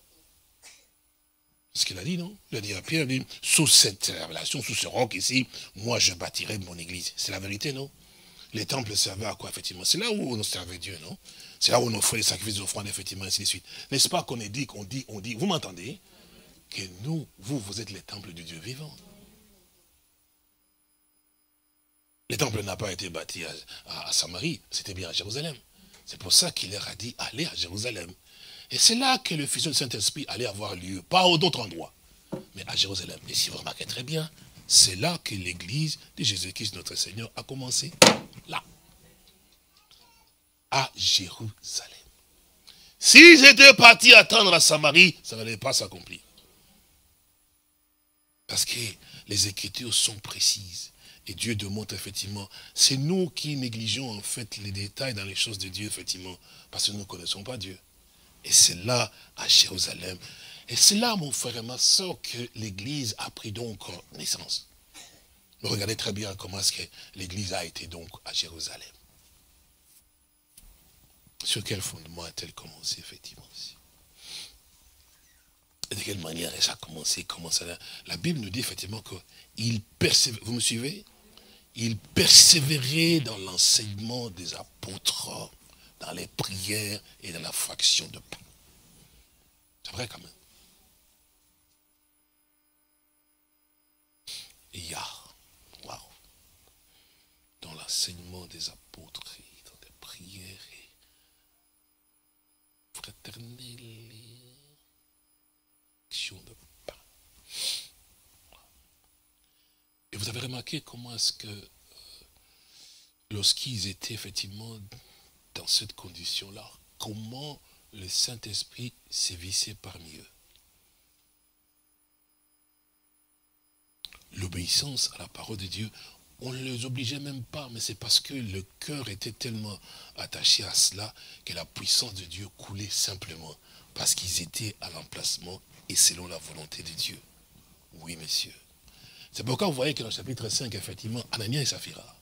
C'est ce qu'il a dit, non? Il a dit à Pierre, il dit, sous cette révélation, sous ce roc ici, moi je bâtirai mon église. C'est la vérité, non? Les temples servaient à quoi, effectivement? C'est là où on servait Dieu, non? C'est là où on offrait les sacrifices d'offrande, effectivement, ainsi de suite. N'est-ce pas qu'on dit, vous m'entendez? Que nous, vous êtes les temples du Dieu vivant. Le temple n'a pas été bâti à Samarie, c'était bien à Jérusalem. C'est pour ça qu'il leur a dit, allez à Jérusalem. Et c'est là que le fusion du Saint-Esprit allait avoir lieu, pas à d'autres endroits, mais à Jérusalem. Et si vous remarquez très bien, c'est là que l'église de Jésus-Christ, notre Seigneur, a commencé. Là. À Jérusalem. S'ils étaient partis attendre à Samarie, ça n'allait pas s'accomplir. Parce que les Écritures sont précises. Et Dieu demande effectivement, c'est nous qui négligeons en fait les détails dans les choses de Dieu, effectivement, parce que nous ne connaissons pas Dieu. Et c'est là, à Jérusalem, et c'est là, mon frère et ma soeur, que l'Église a pris donc naissance. Regardez très bien comment est-ce que l'Église a été donc à Jérusalem. Sur quel fondement a-t-elle commencé, effectivement aussi? Et de quelle manière elle a commencé? Comment ça, la Bible nous dit effectivement qu'il persévérait, vous me suivez? Il persévérait dans l'enseignement des apôtres, dans les prières et dans la fraction de pain. C'est vrai quand même. Il y a, waouh, dans l'enseignement des apôtres et dans les prières et fraternelles et fraction de pain. Et vous avez remarqué comment est-ce que lorsqu'ils étaient effectivement dans cette condition-là, comment le Saint-Esprit sévissait parmi eux. L'obéissance à la parole de Dieu, on ne les obligeait même pas, mais c'est parce que le cœur était tellement attaché à cela que la puissance de Dieu coulait simplement, parce qu'ils étaient à l'emplacement et selon la volonté de Dieu. Oui, messieurs. C'est pourquoi vous voyez que dans le chapitre 5, effectivement, Ananias et Saphira,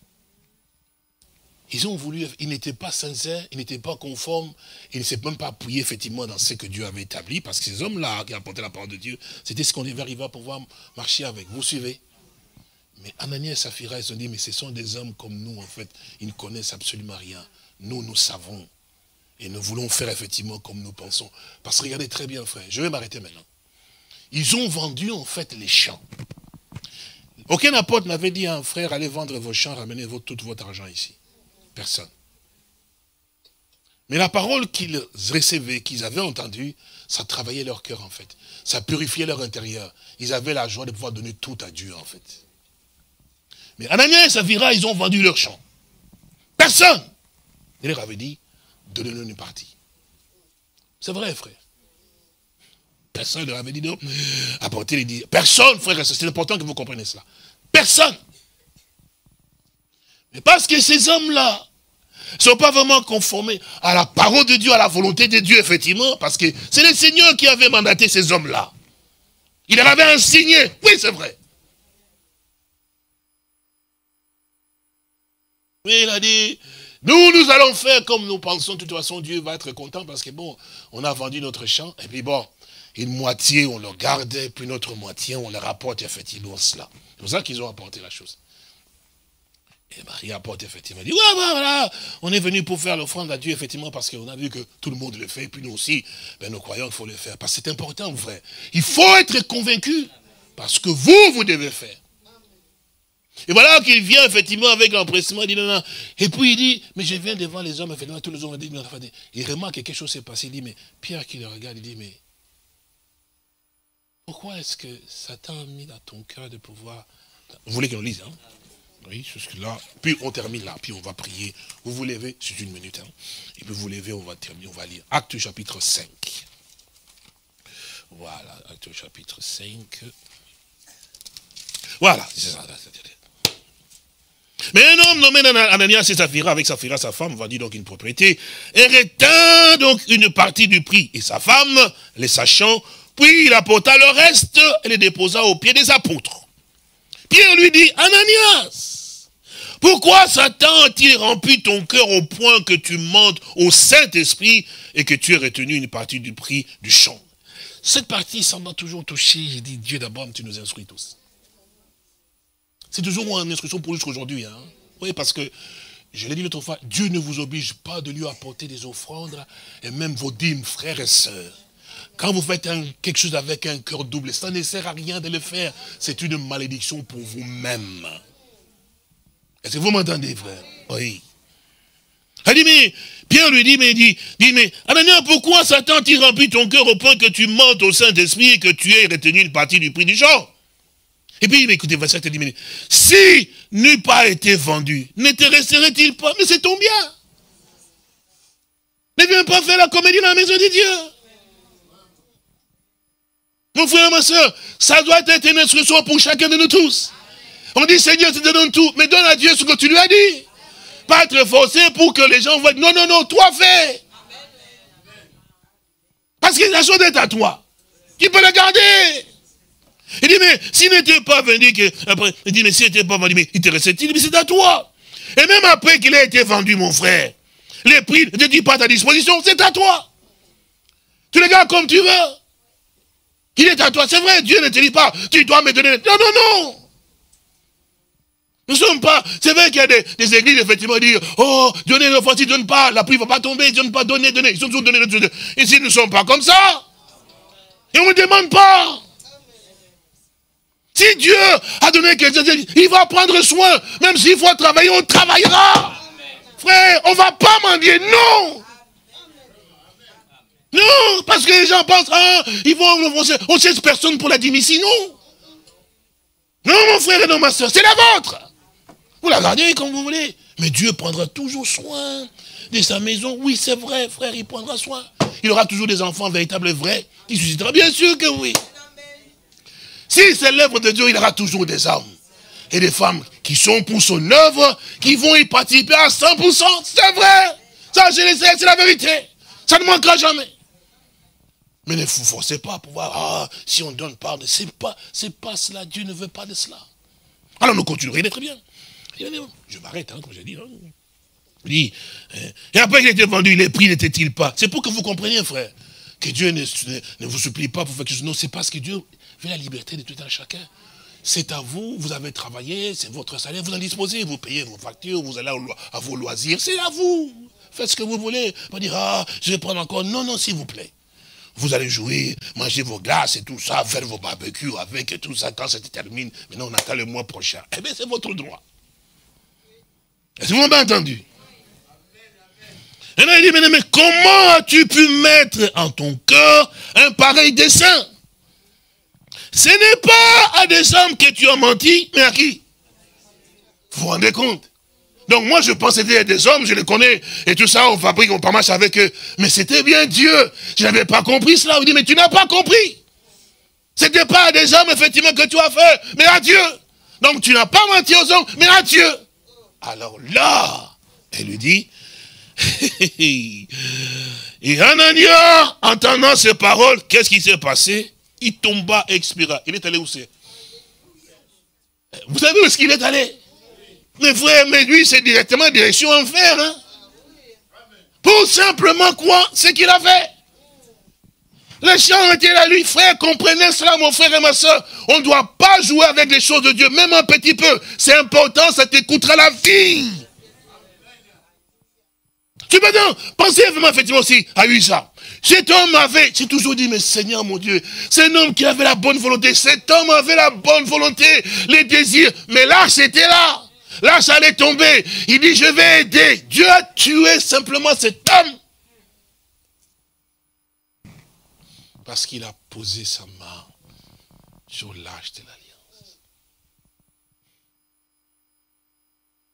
ils ont voulu, ils n'étaient pas sincères, ils n'étaient pas conformes, ils ne s'étaient même pas appuyés effectivement dans ce que Dieu avait établi, parce que ces hommes-là qui apportaient la parole de Dieu, c'était ce qu'on devait arriver à pouvoir marcher avec. Vous suivez? Mais Ananias et Saphira, ils se sont dit, mais ce sont des hommes comme nous, en fait, ils ne connaissent absolument rien. Nous, nous savons. Et nous voulons faire effectivement comme nous pensons. Parce que regardez très bien, frère, je vais m'arrêter maintenant. Ils ont vendu en fait les champs. Aucun apôtre n'avait dit à un frère, allez vendre vos champs, ramenez tout votre argent ici. Personne. Mais la parole qu'ils recevaient, qu'ils avaient entendue, ça travaillait leur cœur en fait. Ça purifiait leur intérieur. Ils avaient la joie de pouvoir donner tout à Dieu en fait. Mais Ananias et Saphira, ils ont vendu leur champ. Personne. Il leur avait dit, donnez-nous une partie. C'est vrai, frère. Personne ne leur avait dit non. Apportez les dix. Personne, frère, c'est important que vous compreniez cela. Personne. Mais parce que ces hommes-là ne sont pas vraiment conformés à la parole de Dieu, à la volonté de Dieu, effectivement, parce que c'est le Seigneur qui avait mandaté ces hommes-là. Il leur avait enseigné. Oui, c'est vrai. Mais il a dit, nous allons faire comme nous pensons. De toute façon, Dieu va être content parce que bon, on a vendu notre champ. Et puis bon, une moitié, on le gardait, puis notre moitié, on leur apporte effectivement cela. C'est pour ça qu'ils ont apporté la chose. Et Marie apporte effectivement, elle dit, ouais, voilà, on est venu pour faire l'offrande à Dieu, effectivement, parce qu'on a vu que tout le monde le fait, et puis nous aussi, ben, nous croyons qu'il faut le faire. Parce que c'est important, frère. Il faut être convaincu, parce que vous devez faire. Et voilà qu'il vient effectivement avec l'empressement, il dit non, non. Et puis il dit, mais je viens devant les hommes, effectivement, tous les hommes ont dit, il remarque que quelque chose s'est passé, il dit, mais Pierre qui le regarde, il dit, mais pourquoi est-ce que Satan a mis dans ton cœur de pouvoir... Vous voulez qu'on le lise, hein? Oui, jusque-là. Puis on termine là, puis on va prier. Vous vous levez, c'est une minute. Hein. Et puis vous levez, on va terminer, on va lire. Acte chapitre 5. Voilà, Acte chapitre 5. Voilà, c'est ça. Mais un homme nommé Ananias et Saphira, avec Saphira, sa femme, va dire donc une propriété, et retint donc une partie du prix. Et sa femme, les sachant, puis il apporta le reste et les déposa aux pieds des apôtres. Pierre lui dit, Ananias, pourquoi Satan a-t-il rempli ton cœur au point que tu mentes au Saint-Esprit et que tu aies retenu une partie du prix du champ? Cette partie, ça m'a toujours touché. J'ai dit, Dieu d'abord, tu nous instruis tous. C'est toujours une instruction pour jusqu'aujourd'hui. Hein? Oui, parce que, je l'ai dit l'autre fois, Dieu ne vous oblige pas de lui apporter des offrandes et même vos dîmes, frères et sœurs. Quand vous faites quelque chose avec un cœur double, ça ne sert à rien de le faire. C'est une malédiction pour vous-même. Est-ce que vous m'entendez, frère? Oui. Elle dit, mais, Pierre lui dit, mais, Ananias, pourquoi Satan a-t-il rempli ton cœur au point que tu mentes au Saint-Esprit et que tu aies retenu une partie du prix du champ? Et puis, écoutez, verset 7, dit, si n'eût pas été vendu, ne te resterait-il pas? Mais c'est ton bien. Ne viens pas faire la comédie dans la maison de Dieu. Mon frère et ma soeur, ça doit être une instruction pour chacun de nous tous. On dit, Seigneur, tu te donnes tout, mais donne à Dieu ce que tu lui as dit. Pas être forcé pour que les gens voient, non, non, non, toi fais. Parce que la chose est à toi. Tu peux la garder. Il dit, mais s'il n'était pas vendu, après, il dit, mais s'il n'était pas vendu, mais il te restait-il, mais c'est à toi. Et même après qu'il ait été vendu, mon frère, les prix ne te disent pas à ta disposition, c'est à toi. Tu le gardes comme tu veux. Il est à toi, c'est vrai, Dieu ne te dit pas, tu dois me donner. Non, non, non. Nous ne sommes pas, c'est vrai qu'il y a des églises, effectivement, qui disent, oh, donnez le fois, si tu ne donnes pas, la pluie ne va pas tomber, ils ne donnent pas, donner. Ils sont toujours donnés. Ici, nous ne sommes pas comme ça. Et on ne demande pas. Si Dieu a donné quelque chose, il va prendre soin. Même s'il faut travailler, on travaillera. Frère, on ne va pas mendier, non. Non, parce que les gens pensent, ah, ils vont, on 16 personnes pour la dîme ici, non. Non, mon frère et non, ma soeur, c'est la vôtre. Vous la gardez comme vous voulez. Mais Dieu prendra toujours soin de sa maison. Oui, c'est vrai, frère, il prendra soin. Il aura toujours des enfants véritables et vrais. Il suscitera, bien sûr que oui. Si c'est l'œuvre de Dieu, il aura toujours des hommes et des femmes qui sont pour son œuvre, qui vont y participer à 100%. C'est vrai. Ça, je le sais, c'est la vérité. Ça ne manquera jamais. Mais ne vous forcez pas pour voir, ah, si on ne donne pas, c'est pas cela, Dieu ne veut pas de cela. Alors nous continuerons d'être bien. Je m'arrête, hein, comme j'ai dit. Hein. dit, et après qu'il était vendu, les prix n'étaient-ils pas? C'est pour que vous compreniez, frère, que Dieu ne vous supplie pas pour faire quelque chose. Non, c'est parce que Dieu veut la liberté de tout un chacun. C'est à vous, vous avez travaillé, c'est votre salaire, vous en disposez, vous payez vos factures, vous allez à vos loisirs, c'est à vous. Faites ce que vous voulez. Pas dire, ah, je vais prendre encore. Non, non, s'il vous plaît. Vous allez jouer, manger vos glaces et tout ça, faire vos barbecues avec et tout ça, quand ça se termine. Maintenant, on attend le mois prochain. Eh bien, c'est votre droit. Est-ce que vous m'avez entendu? Et là, il dit, mais comment as-tu pu mettre en ton cœur un pareil dessein? Ce n'est pas à des hommes que tu as menti, mais à qui? Vous vous rendez compte? Donc moi je pensais que c'était des hommes, je les connais, et tout ça, on fabrique, on marche avec eux. Mais c'était bien Dieu. Je n'avais pas compris cela. On dit, mais tu n'as pas compris. C'était pas à des hommes, effectivement, que tu as fait, mais à Dieu. Donc tu n'as pas menti aux hommes, mais à Dieu. Alors là, elle lui dit, et Ananias, entendant ces paroles, qu'est-ce qui s'est passé? Il tomba et expira. Il est allé où c'est? Vous savez où est-ce qu'il est allé? Mais frère, mais lui, c'est directement direction enfer. Hein? Pour simplement quoi? Ce qu'il a fait. Les gens étaient là, lui, frère, comprenez cela, mon frère et ma soeur. On ne doit pas jouer avec les choses de Dieu, même un petit peu. C'est important, ça t'écoutera la vie. Tu peux donc penser vraiment effectivement aussi à Usa. Cet homme avait, j'ai toujours dit, mais Seigneur mon Dieu, c'est un homme qui avait la bonne volonté. Cet homme avait la bonne volonté, les désirs. Mais là, c'était là. Là, ça allait tomber. Il dit, je vais aider. Dieu a tué simplement cet homme. Parce qu'il a posé sa main sur l'arche de l'alliance.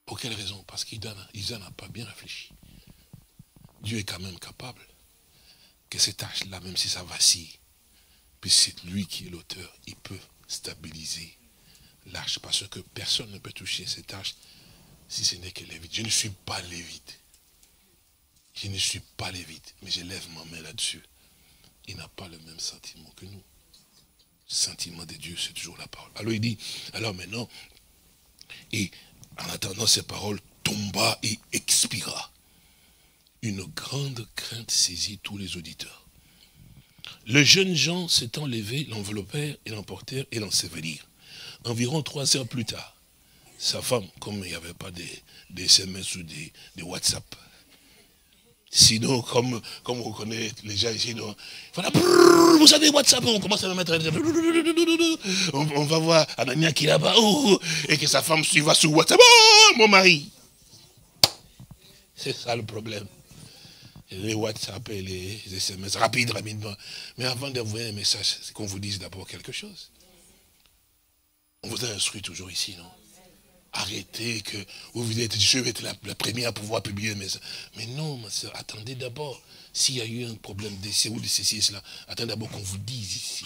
Pour quelle raison? Parce qu'Isaac n'a pas bien réfléchi. Dieu est quand même capable que cette tâche-là, même si ça vacille, puis c'est lui qui est l'auteur, il peut stabiliser l'arche, parce que personne ne peut toucher cette arche si ce n'est que Lévite. Je ne suis pas Lévite. Je ne suis pas Lévite, mais je lève ma main là-dessus. Il n'a pas le même sentiment que nous. Le sentiment de Dieu, c'est toujours la parole. Alors il dit, alors maintenant, et en attendant ces paroles, tomba et expira. Une grande crainte saisit tous les auditeurs. Les jeunes gens s'étant levés, l'enveloppèrent et l'emportèrent et l'ensevelirent. Environ 3 heures plus tard, sa femme, comme il n'y avait pas des SMS ou des WhatsApp, sinon, comme on connaît les gens ici, voilà, vous savez, WhatsApp, on commence à me mettre, on va voir Anania qui est là-bas, et que sa femme va sur WhatsApp, mon mari. C'est ça le problème. Les WhatsApp et les SMS, rapidement. Mais avant d'envoyer un message, c'est qu'on vous dise d'abord quelque chose. On vous a instruit toujours ici, non? Arrêtez que vous êtes, je vais être la première à pouvoir publier un message. Mais non, ma soeur, attendez d'abord. S'il y a eu un problème d'essai ou de ceci et cela, attendez d'abord qu'on vous dise ici.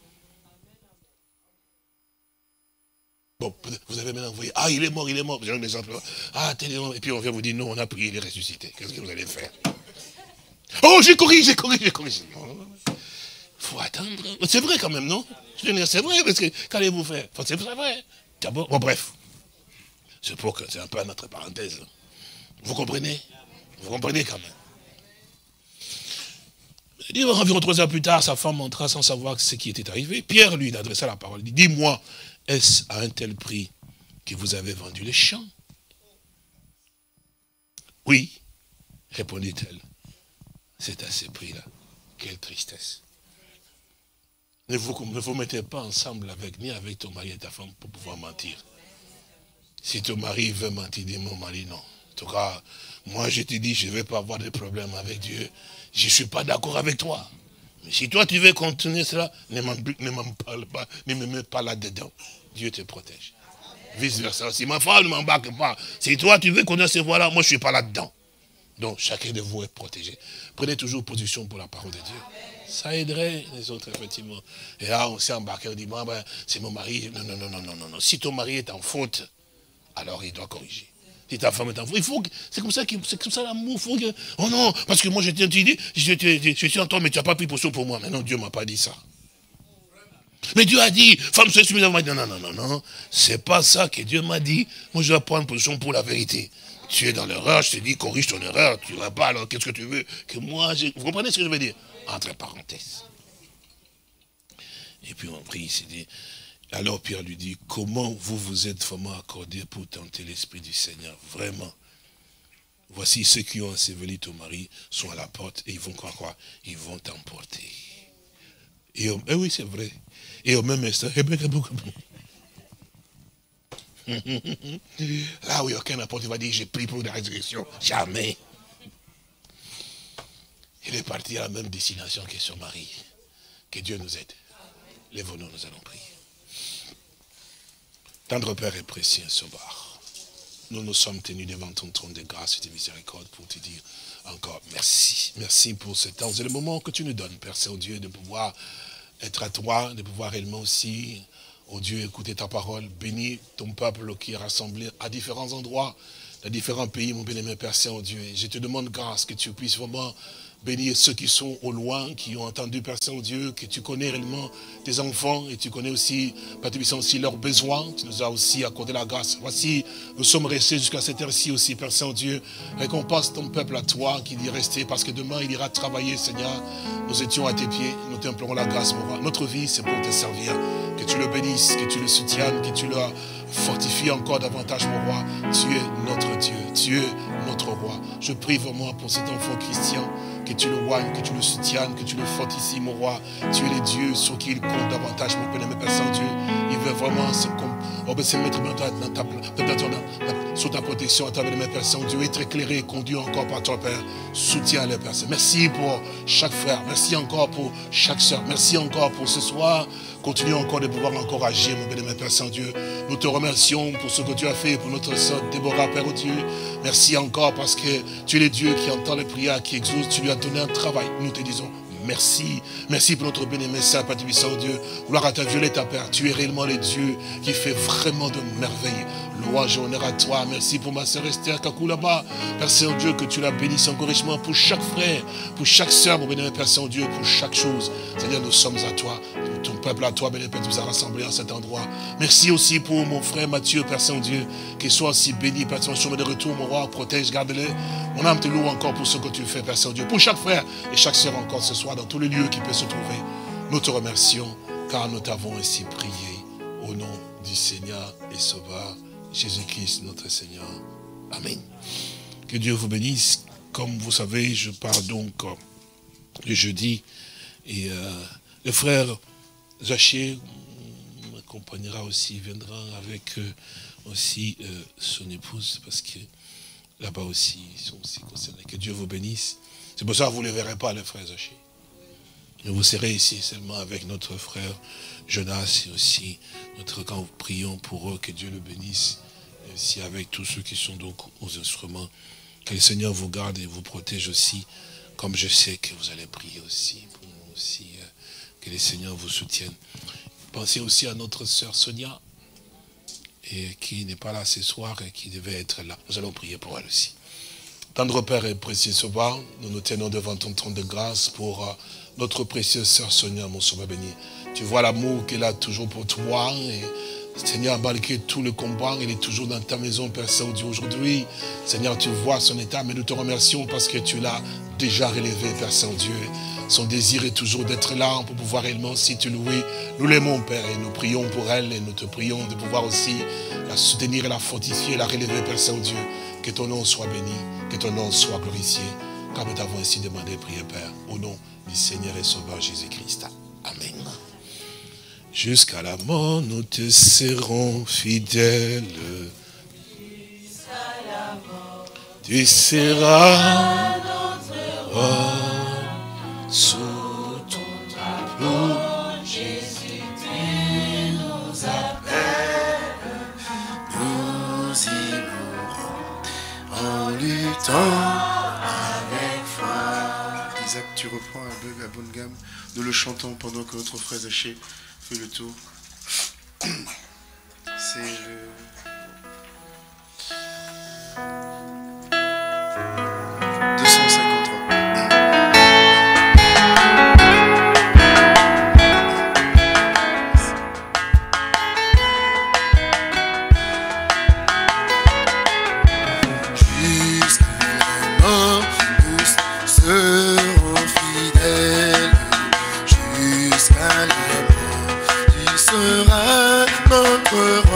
Bon, vous avez maintenant envoyé, il est mort. Vous avez un exemple. Et puis on vient vous dire, non, on a prié, il est ressuscité. Qu'est-ce que vous allez faire? Oh, j'ai corrigé. Il faut attendre. C'est vrai quand même, non? C'est vrai, parce que qu'allez-vous faire? C'est vrai. D'abord, bon, bref. C'est un peu notre parenthèse. Vous comprenez? Vous comprenez quand même. Il dit, environ 3 heures plus tard, sa femme entra sans savoir ce qui était arrivé. Pierre lui adressa la parole. Il dit, dis-moi, est-ce à un tel prix que vous avez vendu les champs? Oui, répondit-elle. C'est à ces prix-là. Quelle tristesse. Ne vous mettez pas ensemble ni avec ton mari et ta femme pour pouvoir mentir. Si ton mari veut mentir, dis mon mari non. En tout cas, moi je te dis, je ne vais pas avoir de problème avec Dieu. Je ne suis pas d'accord avec toi. Mais si toi tu veux continuer cela, ne m'en parle pas, ne me mets pas là-dedans. Dieu te protège. Vice versa. Si ma femme ne m'embarque pas, si toi tu veux qu'on ait ces voies-là, moi je ne suis pas là-dedans. Donc chacun de vous est protégé. Prenez toujours position pour la parole de Dieu. Ça aiderait les autres, effectivement. Et là, on s'est embarqué, on dit, c'est mon mari. Non. Si ton mari est en faute, alors il doit corriger. Si ta femme est en faute, c'est comme ça l'amour. Oh non, parce que moi je t'ai dit, je suis en toi, mais tu n'as pas pris position pour moi. Mais non, Dieu ne m'a pas dit ça. Mais Dieu a dit, femme, soyez soumise à moi. Non. C'est pas ça que Dieu m'a dit. Moi, je dois prendre position pour la vérité. Tu es dans l'erreur, je te dis, corrige ton erreur. Tu ne vas pas, alors qu'est-ce que tu veux que moi, vous comprenez ce que je veux dire? Entre parenthèses. Et puis on prie, il s'est dit, alors Pierre lui dit, comment vous vous êtes vraiment accordé pour tenter l'Esprit du Seigneur? Vraiment. Voici ceux qui ont enseveli ton mari sont à la porte et ils vont quoi? Ils vont t'emporter. Et oui, c'est vrai. Et au même instant, là où aucun apôtre va dire, j'ai pris pour la résurrection. Jamais. Il est parti à la même destination que son mari. Que Dieu nous aide. Lève-nous, nous allons prier. Tendre Père et précieux Sauveur, nous nous sommes tenus devant ton trône de grâce et de miséricorde pour te dire encore merci. Merci pour ce temps. C'est le moment que tu nous donnes, Père Saint-Dieu, de pouvoir être à toi, de pouvoir réellement aussi, oh Dieu, écouter ta parole. Bénis ton peuple qui est rassemblé à différents endroits, dans différents pays, mon bien-aimé Père Saint-Dieu. Et je te demande grâce que tu puisses vraiment bénir ceux qui sont au loin, qui ont entendu, Père Saint-Dieu, que tu connais réellement tes enfants et tu connais aussi, Père Tébissant, aussi leurs besoins. Tu nous as aussi accordé la grâce. Voici, nous sommes restés jusqu'à cette heure-ci aussi, Père Saint-Dieu. Récompense ton peuple à toi qui y est resté, parce que demain il ira travailler, Seigneur. Nous étions à tes pieds, nous t'implorons la grâce, mon roi. Notre vie, c'est pour te servir. Que tu le bénisses, que tu le soutiennes, que tu le fortifies encore davantage, mon roi. Tu es notre Dieu, tu es notre roi. Je prie vraiment pour cet enfant Christian, que tu le oignes, que tu le soutiennes, que tu le fortifies, mon roi. Tu es le Dieu sur qui il compte davantage, mon bien-aimé Père Saint-Dieu. Il veut vraiment On peut se mettre sous ta protection à travers mes Père Saint-Dieu, être éclairé et conduit encore par toi, Père. Soutiens les Père. Merci pour chaque frère. Merci encore pour chaque soeur. Merci encore pour ce soir. Continue encore de pouvoir encore agir, mon bénémoine Père Saint-Dieu. Nous te remercions pour ce que tu as fait pour notre soeur Déborah, Père Dieu. Merci encore parce que tu es le Dieu qui entend les prières, qui exauce. Tu lui as donné un travail. Nous te disons merci. Merci pour notre bénémoine Père Saint-Dieu. Gloire à ta Violette, Père. Tu es réellement le Dieu qui fait vraiment de merveilles. Louange et honneur à toi. Merci pour ma sœur Esther Kakou là-bas. Père Saint-Dieu, que tu la bénisses encore richement pour chaque frère, pour chaque sœur, mon bénémoine Père Saint-Dieu, pour chaque chose. Seigneur, nous sommes à toi. Ton peuple à toi, bénémoine Père, tu nous as rassemblés en cet endroit. Merci aussi pour mon frère Mathieu, Père Saint-Dieu, qu'il soit aussi béni, Père Saint-Dieu, chemin de retour, mon roi, protège, garde-le. Mon âme te loue encore pour ce que tu fais, Père Saint-Dieu. Pour chaque frère et chaque sœur encore ce soir, dans tous les lieux qui peuvent se trouver, nous te remercions, car nous t'avons ainsi prié. Au nom du Seigneur et Sauveur, Jésus-Christ, notre Seigneur. Amen. Que Dieu vous bénisse. Comme vous savez, je pars donc le jeudi. Et le frère Zaché m'accompagnera aussi, viendra avec aussi son épouse, parce que là-bas aussi, ils sont aussi concernés. Que Dieu vous bénisse. C'est pour ça que vous ne les verrez pas, les frères Zaché. Vous serez ici seulement avec notre frère Jonas et aussi quand nous prions pour eux, que Dieu le bénisse. Et aussi avec tous ceux qui sont donc aux instruments. Que le Seigneur vous garde et vous protège aussi, comme je sais que vous allez prier aussi pour nous aussi. Que le Seigneur vous soutienne. Pensez aussi à notre sœur Sonia, et qui n'est pas là ce soir et qui devait être là. Nous allons prier pour elle aussi. Tendre Père et précieux Sauveur, nous nous tenons devant ton trône de grâce pour notre précieuse sœur Sonia, mon Sauveur béni. Tu vois l'amour qu'elle a toujours pour toi. Et Seigneur, malgré tout le combat, elle est toujours dans ta maison, Père Saint-Dieu. Aujourd'hui, Seigneur, tu vois son état, mais nous te remercions parce que tu l'as déjà relevé, Père Saint-Dieu. Son désir est toujours d'être là pour pouvoir réellement aussi te louer. Nous l'aimons, Père, et nous prions pour elle, et nous te prions de pouvoir aussi la soutenir et la fortifier, la relever, Père Saint-Dieu. Que ton nom soit béni, que ton nom soit glorifié, car nous t'avons ainsi demandé et prié, Père, au nom du Seigneur et Sauveur Jésus-Christ. Amen. Jusqu'à la mort, nous te serons fidèles. Tu seras notre roi sous ton tableau. Jésus, tu nous appelles. Nous y mourrons en luttant avec foi. Isaac, tu reprends la bonne gamme. Nous le chantons pendant que notre frère Zaché fait le tour. C'est le... Notre